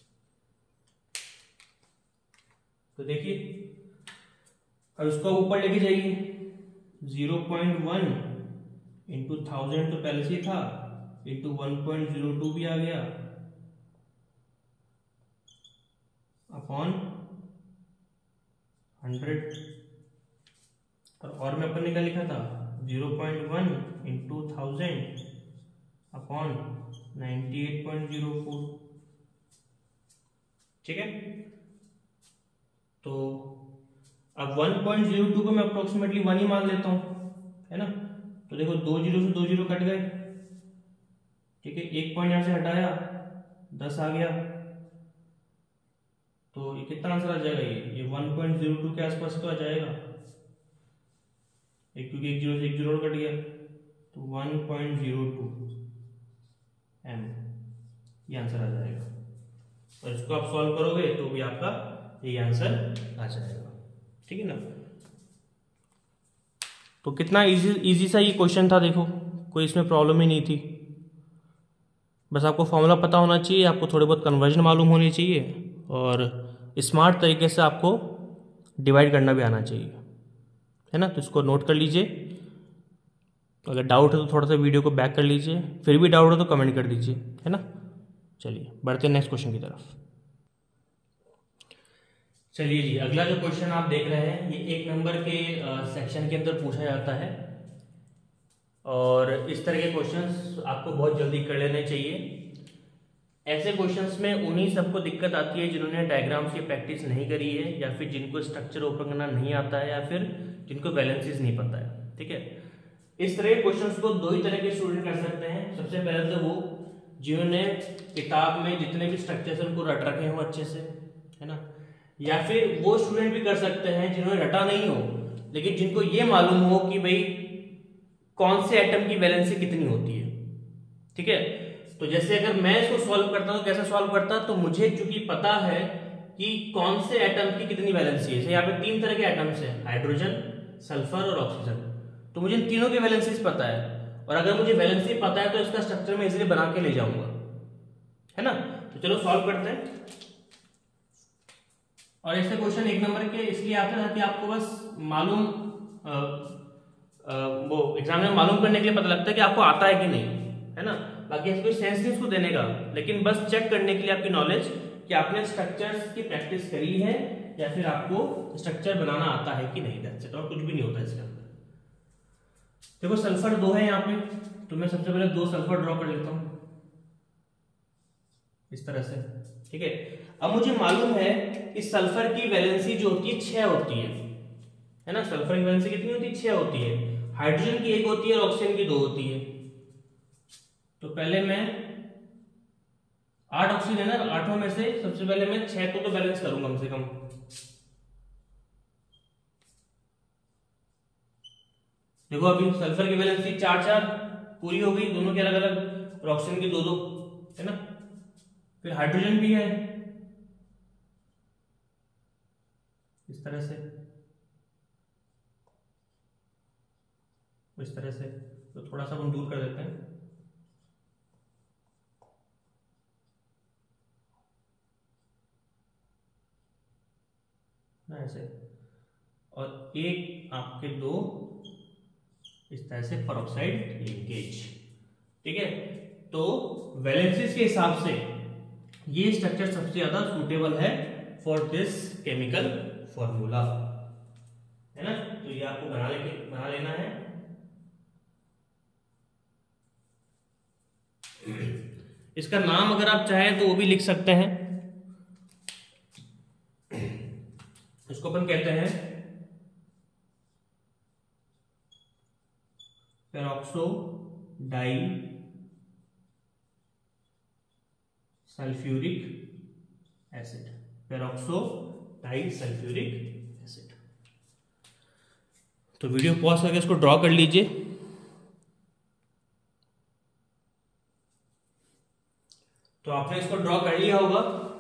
तो देखिए अब इसको ऊपर लेके जाइए, zero point one into thousand तो पहले से ही था, into one point zero two भी आ गया, अपॉन हंड्रेड, और और में अपन ने क्या लिखा था, zero point one into thousand upon ninety eight point zero four, ठीक है। तो अब वन पॉइंट जीरो टू को मैं अप्रोक्सीमेटली वन ही मान लेता हूं, है ना। तो देखो दो जीरो से दो जीरो कट गए, ठीक है, एक पॉइंट यहां से हटाया, दस आ गया, तो ये कितना आंसर आ जाएगा, ये ये वन पॉइंट जीरो टू के आसपास तो आ जाएगा, एक क्योंकि एक जीरो से एक जीरो कट गया, तो one point zero two M ये आंसर आ जाएगा। और इसको आप सॉल्व करोगे तो भी आपका ये आंसर आ जाएगा, ठीक है ना। तो कितना इजी इजी सा ये क्वेश्चन था, देखो कोई इसमें प्रॉब्लम ही नहीं थी, बस आपको फॉर्मूला पता होना चाहिए, आपको थोड़े बहुत कन्वर्जन मालूम होनी चाहिए, और स्मार्ट तरीके से आपको डिवाइड करना भी आना चाहिए, है ना। तो इसको नोट कर लीजिए, अगर डाउट है तो थोड़ा सा वीडियो को बैक कर लीजिए, फिर भी डाउट है तो कमेंट कर दीजिए, है ना। चलिए बढ़ते हैं नेक्स्ट क्वेश्चन की तरफ। चलिए जी, अगला जो क्वेश्चन आप देख रहे हैं ये एक नंबर के सेक्शन के अंदर पूछा जाता है, और इस तरह के क्वेश्चंस आपको बहुत जल्दी कर लेने चाहिए। ऐसे क्वेश्चंस में उन्हीं सबको दिक्कत आती है जिन्होंने डायग्राम्स की प्रैक्टिस नहीं करी है, या फिर जिनको स्ट्रक्चर ओपन करना नहीं आता है, या फिर जिनको बैलेंसेस नहीं पता है, ठीक है। इस तरह के क्वेश्चंस को दो ही तरह के स्टूडेंट कर सकते हैं। सबसे पहले तो वो जिन्होंने किताब में जितने भी स्ट्रक्चर्स उनको रट रखे हो अच्छे से, है ना, या फिर वो स्टूडेंट भी कर सकते हैं जिन्होंने रटा नहीं हो, लेकिन जिनको ये मालूम हो कि भाई कौन से एटम की वैलेंसी कितनी होती है, ठीक है। तो जैसे अगर मैं इसको सॉल्व करता हूं, कैसे सॉल्व करता, तो मुझे चूंकि पता है कि कौन से एटम की कितनी वैलेंसी है। यहाँ पे तीन तरह के एटम्स हैं, हाइड्रोजन, सल्फर और ऑक्सीजन, तो मुझे इन तीनों की वैलेंसीज पता है, और अगर मुझे वैलेंसी पता है तो इसका स्ट्रक्चर मैं इजीली बना के ले जाऊंगा, है ना। तो चलो सॉल्व करते हैं। और ऐसे क्वेश्चन एक नंबर के इसलिए आते हैं कि आपको बस मालूम आ, आ, वो एग्जाम में मालूम करने के लिए पता लगता है कि आपको आता है कि नहीं, है ना। बाकी ऐसे कोई सेंस नहीं उसको देने का, लेकिन बस चेक करने के लिए आपकी नॉलेज कि आपने स्ट्रक्चर्स की प्रैक्टिस करी है या फिर आपको स्ट्रक्चर बनाना आता है कि नहीं, दैट्स इट, और कुछ भी नहीं होता इसके अंदर। देखो सल्फर दो है यहाँ पे, तो मैं सबसे पहले दो सल्फर ड्रॉ कर लेता हूं इस तरह से, ठीक है। अब मुझे मालूम है कि सल्फर की वैलेंसी जो होती है छह होती है, है ना। सल्फर की वैलेंसी कितनी होती है, छह होती है। हाइड्रोजन की एक होती है और ऑक्सीजन की दो होती है। तो पहले मैं आठ ऑक्सीजन है ना, आठों में से सबसे पहले मैं छह को तो बैलेंस करूंगा कम से कम। देखो अभी सल्फर की वैलेंसी चार चार पूरी हो गई, दोनों के अलग अलग, और ऑक्सीजन की दो दो, है ना। फिर हाइड्रोजन भी है इस तरह से, इस तरह से, तो थोड़ा सा हम दूर कर देते हैं, ना ऐसे, और एक आपके दो इस तरह से पेरोक्साइड लिंकेज, ठीक है। तो वैलेंसीज के हिसाब से ये स्ट्रक्चर सबसे ज्यादा सुटेबल है फॉर दिस केमिकल फॉर्मूला, है ना। तो ये आपको बना लेके बना लेना है। इसका नाम अगर आप चाहें तो वो भी लिख सकते हैं, इसको अपन कहते हैं peroxo di sulphuric acid, peroxo di sulphuric acid. तो वीडियो पॉज करके इसको ड्रॉ कर लीजिए। तो आपने इसको ड्रॉ कर लिया होगा।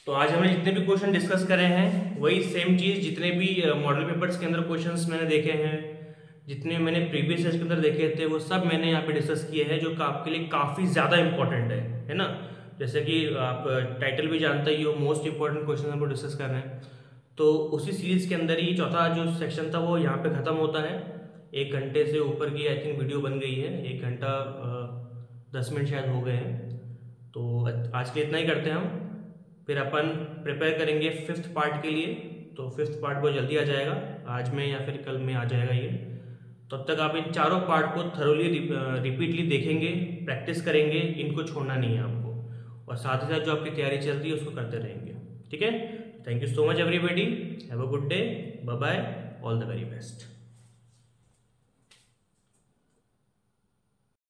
तो आज हमने जितने भी क्वेश्चन डिस्कस करे हैं वही सेम चीज, जितने भी मॉडल पेपर्स के अंदर क्वेश्चंस मैंने देखे हैं, जितने मैंने प्रीवियस ईयर के अंदर देखे थे, वो सब मैंने यहाँ पे डिस्कस किए हैं, जो आपके लिए काफी ज्यादा इंपॉर्टेंट है है ना। जैसे कि आप टाइटल भी जानते ही हो, मोस्ट इंपॉर्टेंट क्वेश्चन हम लोग डिस्कस कर रहे हैं। तो उसी सीरीज के अंदर ही चौथा जो सेक्शन था वो यहाँ पे खत्म होता है। एक घंटे से ऊपर की आई थिंक वीडियो बन गई है, एक घंटा दस मिनट शायद हो गए हैं। तो आज के लिए इतना ही करते हैं हम, फिर अपन प्रिपेयर करेंगे फिफ्थ पार्ट के लिए। तो फिफ्थ पार्ट बहुत जल्दी आ जाएगा, आज में या फिर कल में आ जाएगा ये। तब तक आप इन चारों पार्ट को थरोली रिपीटली देखेंगे, प्रैक्टिस करेंगे, इनको छोड़ना नहीं है आपको, और साथ ही साथ जो आपकी तैयारी चल रही है उसको करते रहेंगे। ठीक है, thank you so much everybody, have a good day, bye bye, all the very best.